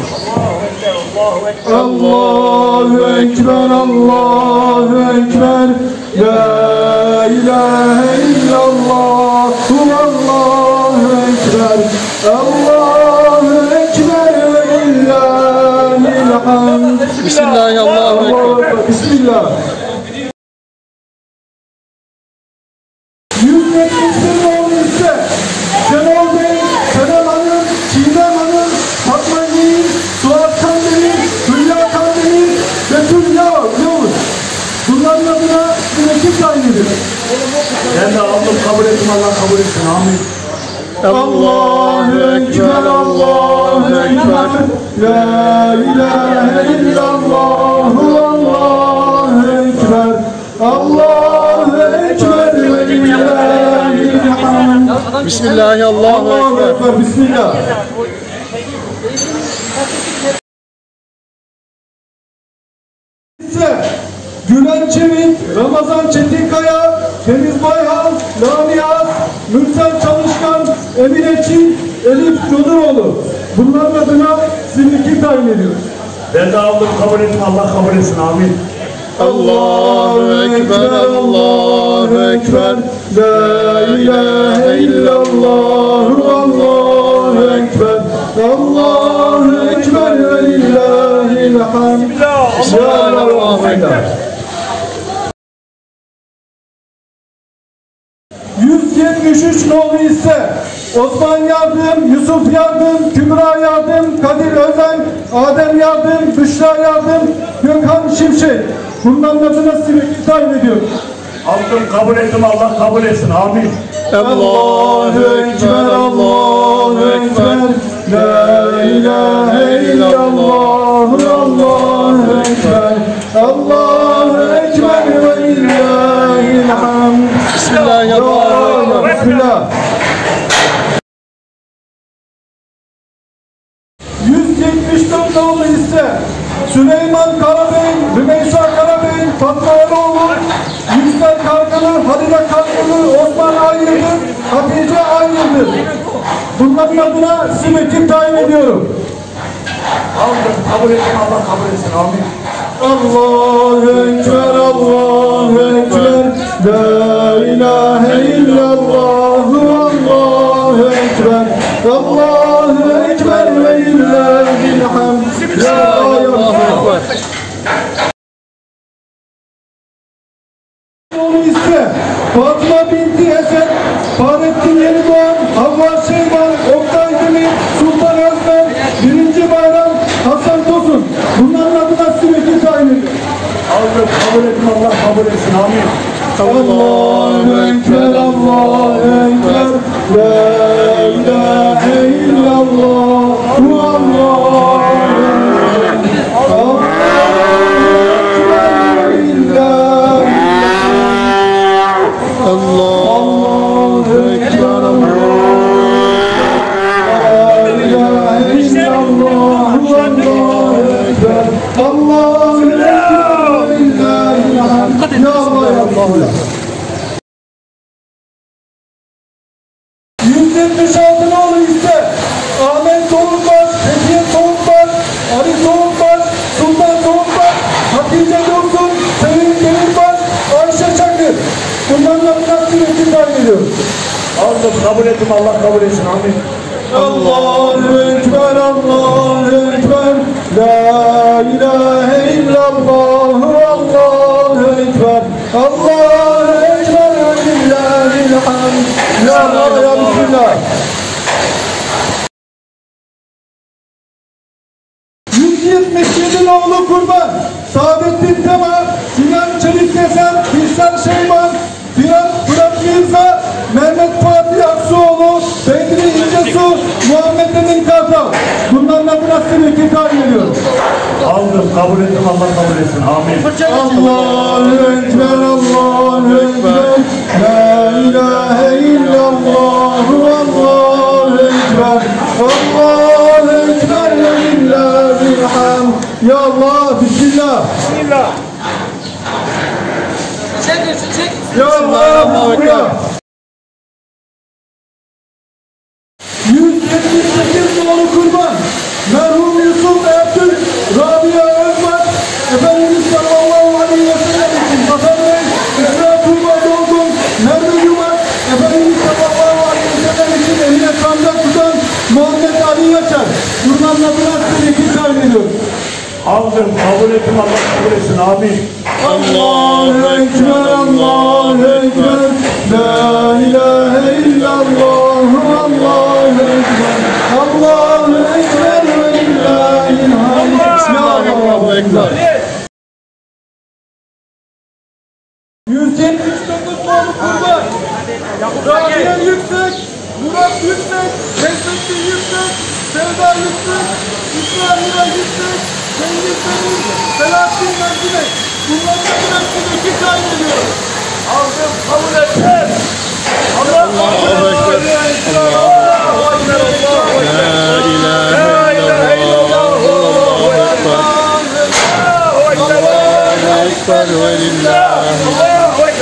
Allahu Ekber, Allahu Ekber. La ilahe illallah. Allahu Ekber. Allahu Ekber ve lillahil hamd. Bismillahirrahmanirrahim. Bismillah. yüz yetmiş bir oğlu ise Şenol Bey, Senem Hanım, Çiğdem Hanım, Fatma Yiğit, Suat Kandemir, Hülya Kandemir, Betül Yavuz. Bunların adına bir vekil tayin edilir. Ben de aldım, kabul ettim, Allah kabul etsin. Amin. Allahu Ekber, Allahu Ekber. La ilahe illallah. Allahu Ekber. Allahu Ekber ve lillahil hamd. Bismillahirrahmanirrahim. Allahu Ekber. Bismillah. Gülen Çevik, Ramazan Çetinkaya, Deniz Bayhan, Lamiyaz, Mürsel Çalışkan, Emine Çin, Elif Coduroğlu. Bunların adına sizi vekil tayin ediyoruz. Ben de aldım, kabul ettim, Allah kabul etsin. Amin. Allahu Ekber, Allahu Ekber. La ilahe illallah. Allahu Ekber. Allahu Ekber ve lillahil hamd. Bismillahirrahmanirrahim. yüz yetmiş yetmiş üç nolu ise Osman Yardım, Yusuf Yardım, Kübra Yardım, Kadir Özen, Adem Yardım, Büşra Yardım, Gökhan Şimşek. Bunların adına sizi tayin ediyorum. Aldım, kabul ettim, Allah kabul etsin. Amin. Allahu Ekber, Allahu Ekber, La ilahe illallah, Allahu Ekber, Allahu Ekber ve lillahil hamd. Bismillahirrahmanirrahim. Bismillah. yüz yetmiş dört nolu ise Süleyman Karabey, Rümeysa Karabey, Fatma Eroğlu, Yüksel Kargalı, Halide Kargalı, Osman Ayyıldız, Hatice Ayyıldız. Bunların adına sizin ekip tayin ediyorum. Aldım, kabul ettim, Allah kabul etsin. Amin. Allahu Ekber, Allahu Ekber, La ilahe illallah, Allahu Ekber, Allahu Ekber ve lillahil hamd. Ya Allah. Onu ise Fatma binti Esed, Fahrettin Yenidoğan, Havva Şeyban, Oktay Demir, Sultan Özmen, Birinci Bayram, Hasan Tosun. Bunların adına sürekli tayin ediyor. Aldım, kabul ettim, Allah kabul etsin. Amin. Allahu Ekber, Allahu Ekber, La ilahe illallah, Allahu Ekber, Allahu Ekber, illallah. Allahu Ekber, La ilahe illallah, Allahu Ekber, Allahu Ekber, illahil hamd. Ya Allah, ya Allah, ya. yüz yetmiş altı nolu ise Ahmet Soğukbaş, Fethiye Soğukbaş, Ali Soğukbaş, Sultan Soğukbaş, Hatice Dursun, Sevin Demirbaş, Ayşe Çakır. Bunların adına sürekli tayin ediyorum. Aldım, kabul ettim, Allah kabul etsin. Amin. Allahu Ekber, Allahu Ekber, La ilahe illallah, Allahu Ekber, Allahu Ekber ve lillahil hamd. Ya Allah, ya Bismillah. yüz yetmiş yedi nolu kurban, Saadettin Tema, Sinan Çelik Keser, İhsan Şeyban, Fırat, Fırat Mirza, Mehmet Fatih Aksuoğlu, Bedri İncesu, Muhammed Emin Kartal. Bunların adına sürekli tayin ediyorum. Aldım, kabul ettim, Allah kabul etsin. Amin. Allahu Ekber, Allahu Ekber, La ilahe illallah, Allahu Ekber, Allahu Ekber ve lillahil hamd. Ya Allah, Bismillah. Bismillah. Ya Allah, Bismillah. yüz yetmiş sekiz nolu kurban, merhum Yusuf Ertürk, Rabia Özbaş, Efendimiz sallallahu aleyhi ve sellem için Hasan Bey, İsra Turba Dolgun, Merve Yumak, Efendimiz sallallahu aleyhi ve sellem için eline sandık tutan Muhammed Ali Yaşar. Bunların adına sürekli tayin ediyorum. Aldım, kabul ettim, Allah kabul etsin. Amin. Allahu Ekber, Allahu Ekber, La ilahe illallah, Allahu Ekber, Allahu Ekber ve lillahil hamd. Bismillahirrahmanirrahim. yüz yetmiş dokuz nolu kurban, Rabia Yüksek, Murat Yüksek, Necmettin Yüksek, Sevda Yüksek, İsmail Yüksek, Cengiz Demir, Selahattin Mercimek. Bunların adına sürekli tayin ediyorum. Aldım, kabul ettim. Allah Allahu Ekber. Allahu Ekber. La ilahe illallah. Allahu Ekber. Allahu Ekber ve lillahil hamd.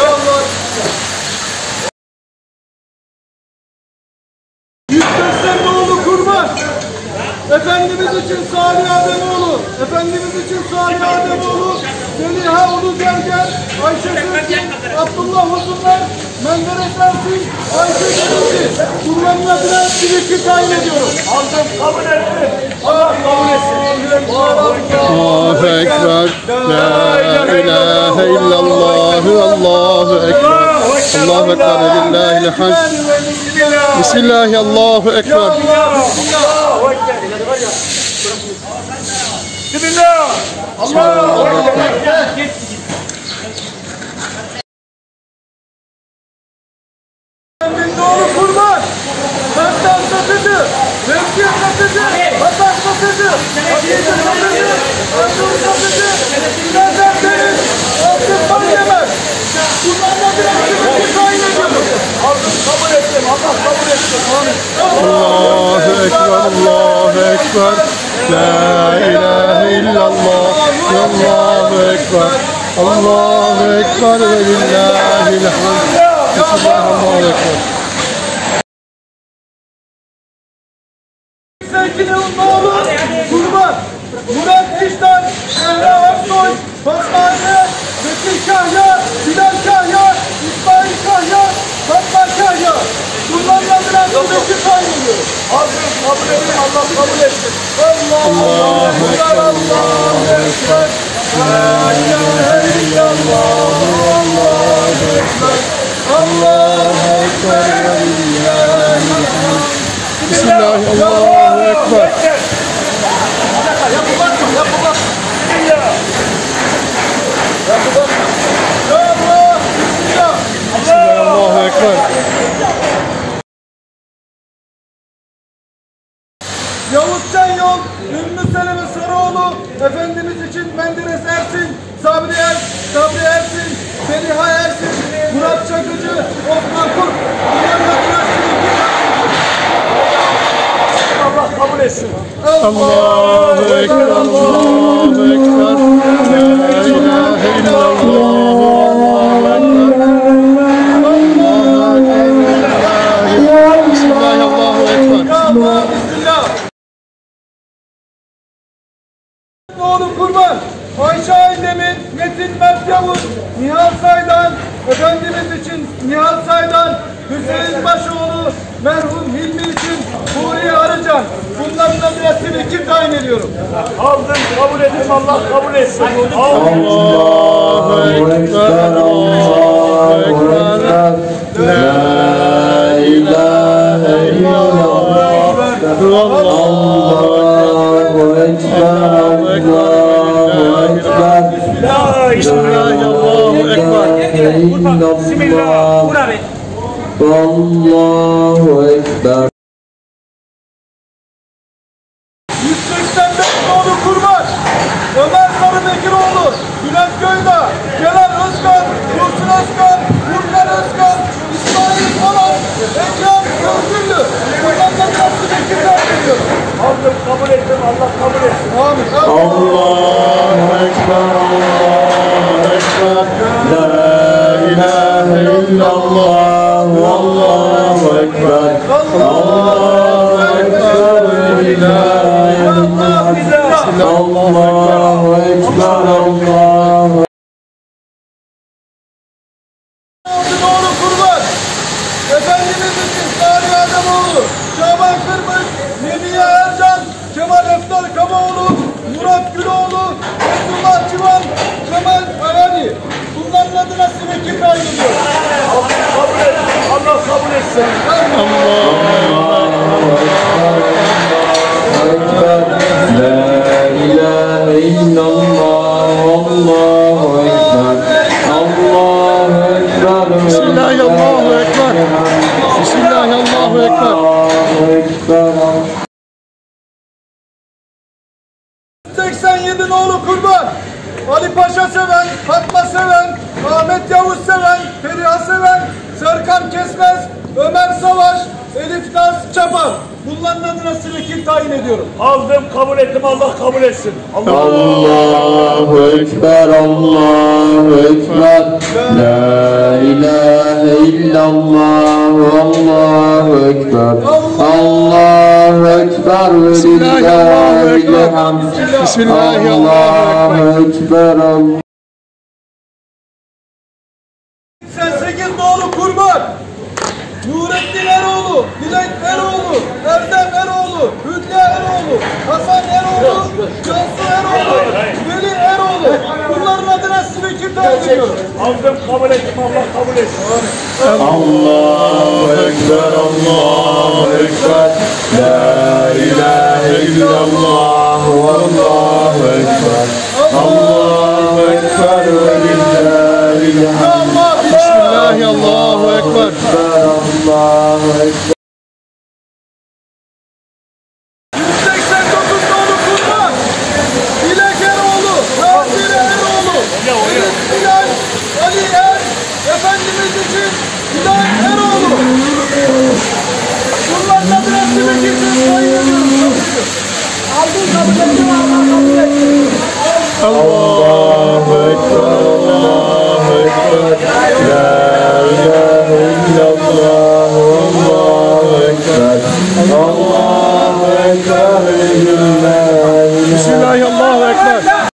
yüz seksen nolu kurban, Efendimiz için Salih Ademoğlu, Efendimiz için Salih Ademoğlu, Zeliha Ulu Gerger, Ayşe Sözcü, Abdullah Uzunlar, Menderes Ersin, Ayşe Sözcü. Bunların adına sürekli tayin ediyorum. Aldım, kabul ettim. Allah kabul etsin. Allahu Ekber. La ilahe illallah. Allahu Ekber. Allahu Ekber ve lillahil hamd. Bismillah, Allahu Ekber. Allahu Ekber. Bismillah. Allahu Ekber. Doğru kurban. Senden satıcı. Mevkiye satıcı. Vatan satıcı. Hakiki satıcı. Ömür satıcı. Nereden verir? Altın var yemez. Bunlarla bir aktivite kaynediyorum. Aldım kabul ettim. Allah kabul etsin. Allahu Ekber, Allahu Ekber. La ilahe illallah. Allahu Ekber. Allahu Ekber ve lillahil hamd. Bismillah, Allahu Ekber. Sevgili oğlu kurban. Murat İşten, Zehra Aksoy, Fatma Anne, Bekir Kahya, Bilal Kahya, İsmail Kahya, Fatma Kahya. Bunlarla biraz öteki kaynıyor. Aldım kabul ettim. Allah kabul etsin. Allahu Ekber, Allahu Ekber. La ilahe illallah. Allahu Ekber. Allahu Ekber ve lillahil hamd. Bismillah, Allahu Ekber. Yapılmaz mı? Yapılmaz. Bismillah. Yapılmaz. Allah, Bismillah. Bismillah, Allahu Ekber. Yavuz Yol, Ümmü Seleme Sarıoğlu, Efendimiz için Menderes Ersin, Sabri Er, Sabri Ersin, Feriha Ersin, Murat Çakıcı, Osman Kurt. Allah kabul etsin. Allahu Ekber, Allahu Ekber. La ilahe illallah. Allahu Ekber. Bismillah, Allahu Ekber. Bismillah. Oğlu kurban. Ayşe Aydemir, Metin Mert Yavuz, Nihal Saydan, Efendimiz için Nihal Saydan, Hüseyin Başoğlu, merhum Hilmi için Huriye Arıcan. Bunların adresini iki tayin ediyorum. Aldım kabul ettim. Allah kabul etsin. Allahu Ekber, Allahu Ekber. La ilahe illallah. Allahu Ekber, Allahu Ekber. Bismillah, Allahu Ekber. Bismillah. Allahu Ekber. yüz seksen beş oğlu kurban. Ömer Sarıbekiroğlu, Bülent Göydağ, Celal Özkan, Dursun Özkan, Furkan Özkan, İsmail Polat, Ekrem Özgürlü. Bunlardan nasıl iki kaybediyor? Aldım kabul ettim. Allah kabul etsin. Amin. Allahu Ekber, Allahu Ekber. La ilahe illallah. Allahu Ekber. Allahu Ekber ve lillahil hamd. Bismillah, Allahu Ekber, Allahu. Oğlu kurban. Efendimiz için Salih Ademoğlu, Şaban Kırmız, Nemiye Ercan, Kemal Eftar Kabaoğlu, Murat Güloğlu, Fethullah Çıvan, Kemal Arani. Bunların adına sinekli kaydediyor. Allah kabul etsin. Allah kabul etsin. La ilahe illallah. Allahu Ekber. Allahu Ekber. Bismillah, Allahu Ekber. Bismillah, Allahu Ekber. Allahu Ekber. seksen yedi oğlu kurban. Ali Paşa seven, Fatma seven, Ahmet Yavuz seven, Feriha seven, Serkan Kesmez, Ömer Savaş, Elif Naz Çapar. Bunların adına sinekli tayin ediyorum. Aldım kabul ettim. Allah kabul etsin. Allah. Allahu Ekber, Allahu Ekber. La ilahe illallah. Allahu Ekber. Allahu Ekber ve lillahil hamd. Bismillah, Allahu Ekber. seksen sekiz oğlu kurban. Nurettin Eroğlu, Dilek Eroğlu, Erdem Eroğlu, Hülya Eroğlu, Hasan Eroğlu, Cansu Eroğlu, Veli Eroğlu. Bunlar Bunların adına sizi vekil tayin ediyorum. Aldım, kabul ettim. Allah kabul etsin. Allahu Ekber, Allahu Ekber. La ilahe illallah, Allahu Ekber. Allahu Ekber ve lillahil hamd. Bismillahi Allahu Ekber. Allahu Ekber. yüz seksen dokuz nolu kurban. Dilek Eroğlu, Nazire Eroğlu. Bilal Ali Er, Efendimiz için Bilal Eroğlu. Bunların adına sizi vekil tayin ediyorum. Aldın kabul ettim, Allah kabul ettim. Allahu Ekber, Allahu Ekber. La ilahe illallah, Allahu Ekber. Allahu Ekber, lillahi. Bismillahi Allahu Ekber.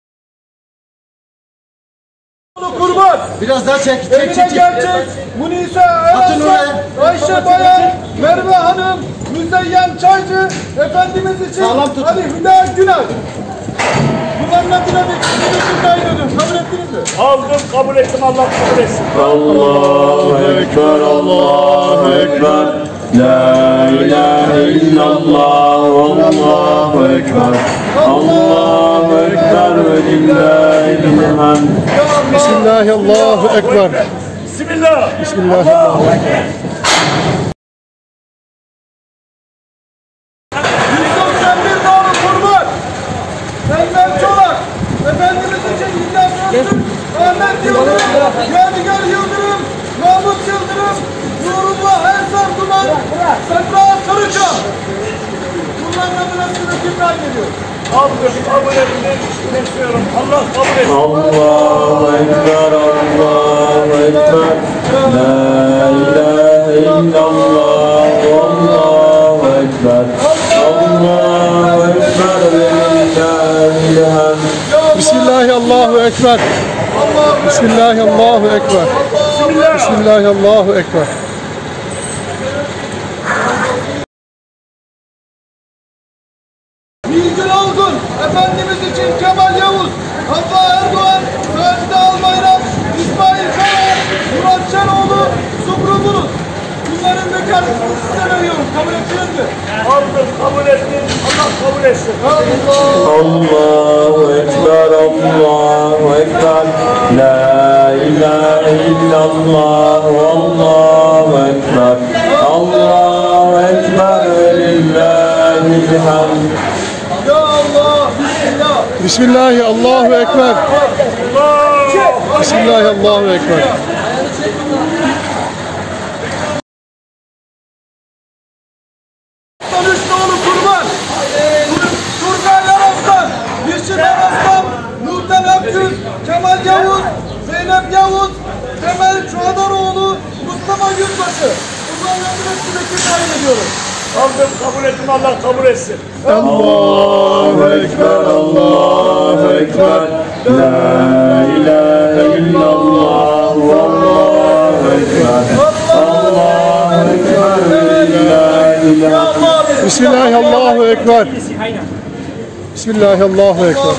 Kurban. Biraz daha çek, çek, Emine çek, çek. Gerçek, Munisa Eraslan, Ayşe Bayan, Merve Hanım, Müzeyyen Çaycı, Efendimiz için Ali Hüda Günay. Bunların adına bir vekil tayin ediyorum. Kabul ettiniz mi? Aldım, kabul ettim. Allah kabul etsin. Allahu Ekber, Allahu Ekber. La ilahe illallah, Allahu Ekber. Allahu Ekber ve lillahil hamd. Bismillahi Allahu Ekber. Bismillah. Bismillahi Allahu Ekber. yüz doksan bir doğru kurban. Enver Çolak, Efendimiz için İlyas Öztürk, Ahmet Yıldırım, Yadigar Yıldırım, Mahmut Yıldırım, Nurullah Ersan Duman, Sedra Sarıca. Bunların adına sizi vekil tayin ediyorum. Aldım, kabul ettim. Kesiyorum. Allah kabul etsin. Allahu Ekber, Allahu Ekber. La ilahe illallah, Allahu Ekber. Allahu Ekber ve lillahil hamd. Bismillahi Allahu Ekber. Bismillahi Allahu Ekber. Bismillahi Allahu Ekber. Bilgin Olgun, Efendimiz için Kemal Yavuz, Havva Erdoğan, Sacide Albayrak, İsmail Kara, Murat Şenoğlu, Subru Bulut. Bunların vekalesini size veriyorum. Kabul ettiniz mi? Aldım, kabul ettim. Allah kabul etsin. Allahu Ekber, Allahu Ekber. La ilahe illallah, Allahu Ekber. Allahu Ekber ve lillahil hamd. Ya Allah, Bismillah. Bismillahi Allahu Ekber. Bismillahi Allahu Ekber. Üç nolu kurban. Turgay Araslan, Yeşil Araslan, Nurten Akgül, Kemal Yavuz, Zeynep Yavuz, Temel Çuhadaroğlu, Mustafa Yüzbaşı. Bunların adına sizi vekil tayin ediyorum. Aldım, kabul ettim. Allah kabul etsin. Allahu Ekber, Allahu Ekber. La ilahe illallah, Allahu Ekber. Allahu Ekber ve lillahil hamd. Bismillahi Allahu Ekber. Bismillahi Allahu Ekber.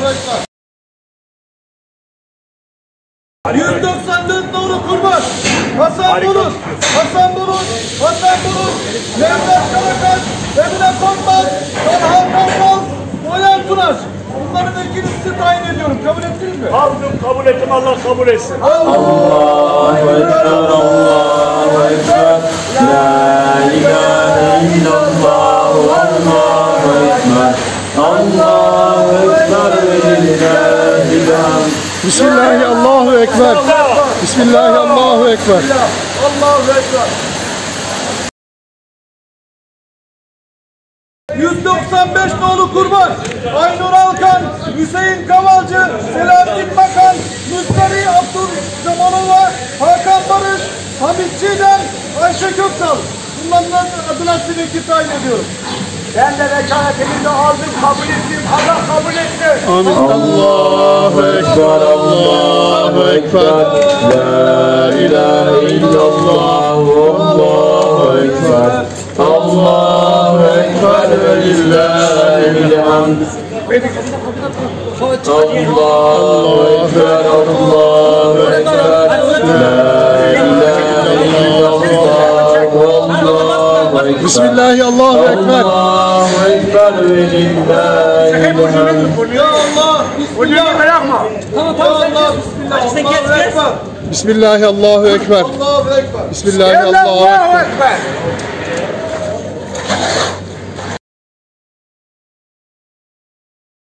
yüz doksan dört nolu kurban. Hasan Bulut, Hasan Bulut, Hasan Bulut, Mehmet Karakas, Emine Korkmaz, Talha Korkmaz, Boyan Tunaş. Bunların vekili size tayin ediyorum. Kabul ettiniz mi? Aldım, kabul ettim. Allah kabul etsin. Allahu Ekber, Allahu Ekber. La ilahe illallah, Allahu Ekber. Allahu Ekber ve lillahil hamd. Bismillahi Allahu Ekber. Bismillahi Allahu Ekber. Allahu Ekber. yüz doksan beş nolu kurban. Aynur Alkan, Hüseyin Kavalcı, Selahattin Bakan, Müsteri Abdülzamanova, Hakan Barış, Hamit Çiğdem, Ayşe Köksal. Bunların adına sizi vekil tayin ediyorum. Ben de vekaletimi de aldım, kabul ettim. Allah kabul etsin. Amin. Allahu Ekber, Allahu Ekber. La ilahe illallah, Allahu Ekber. Allahu Ekber ve lillahil hamd. Allahu Ekber, Allahu Ekber, La ilahe illallah, Allahu Ekber. Bismillahi Allahu Ekber. Allahu Ekber ve lillahil hamd. Ya Allah. Bismillah. Bırakma. Tamam tamam. Bismillah. Allahu Ekber. Bismillahi Allahu Ekber. Allahu Ekber. Bismillahi Allahu Ekber.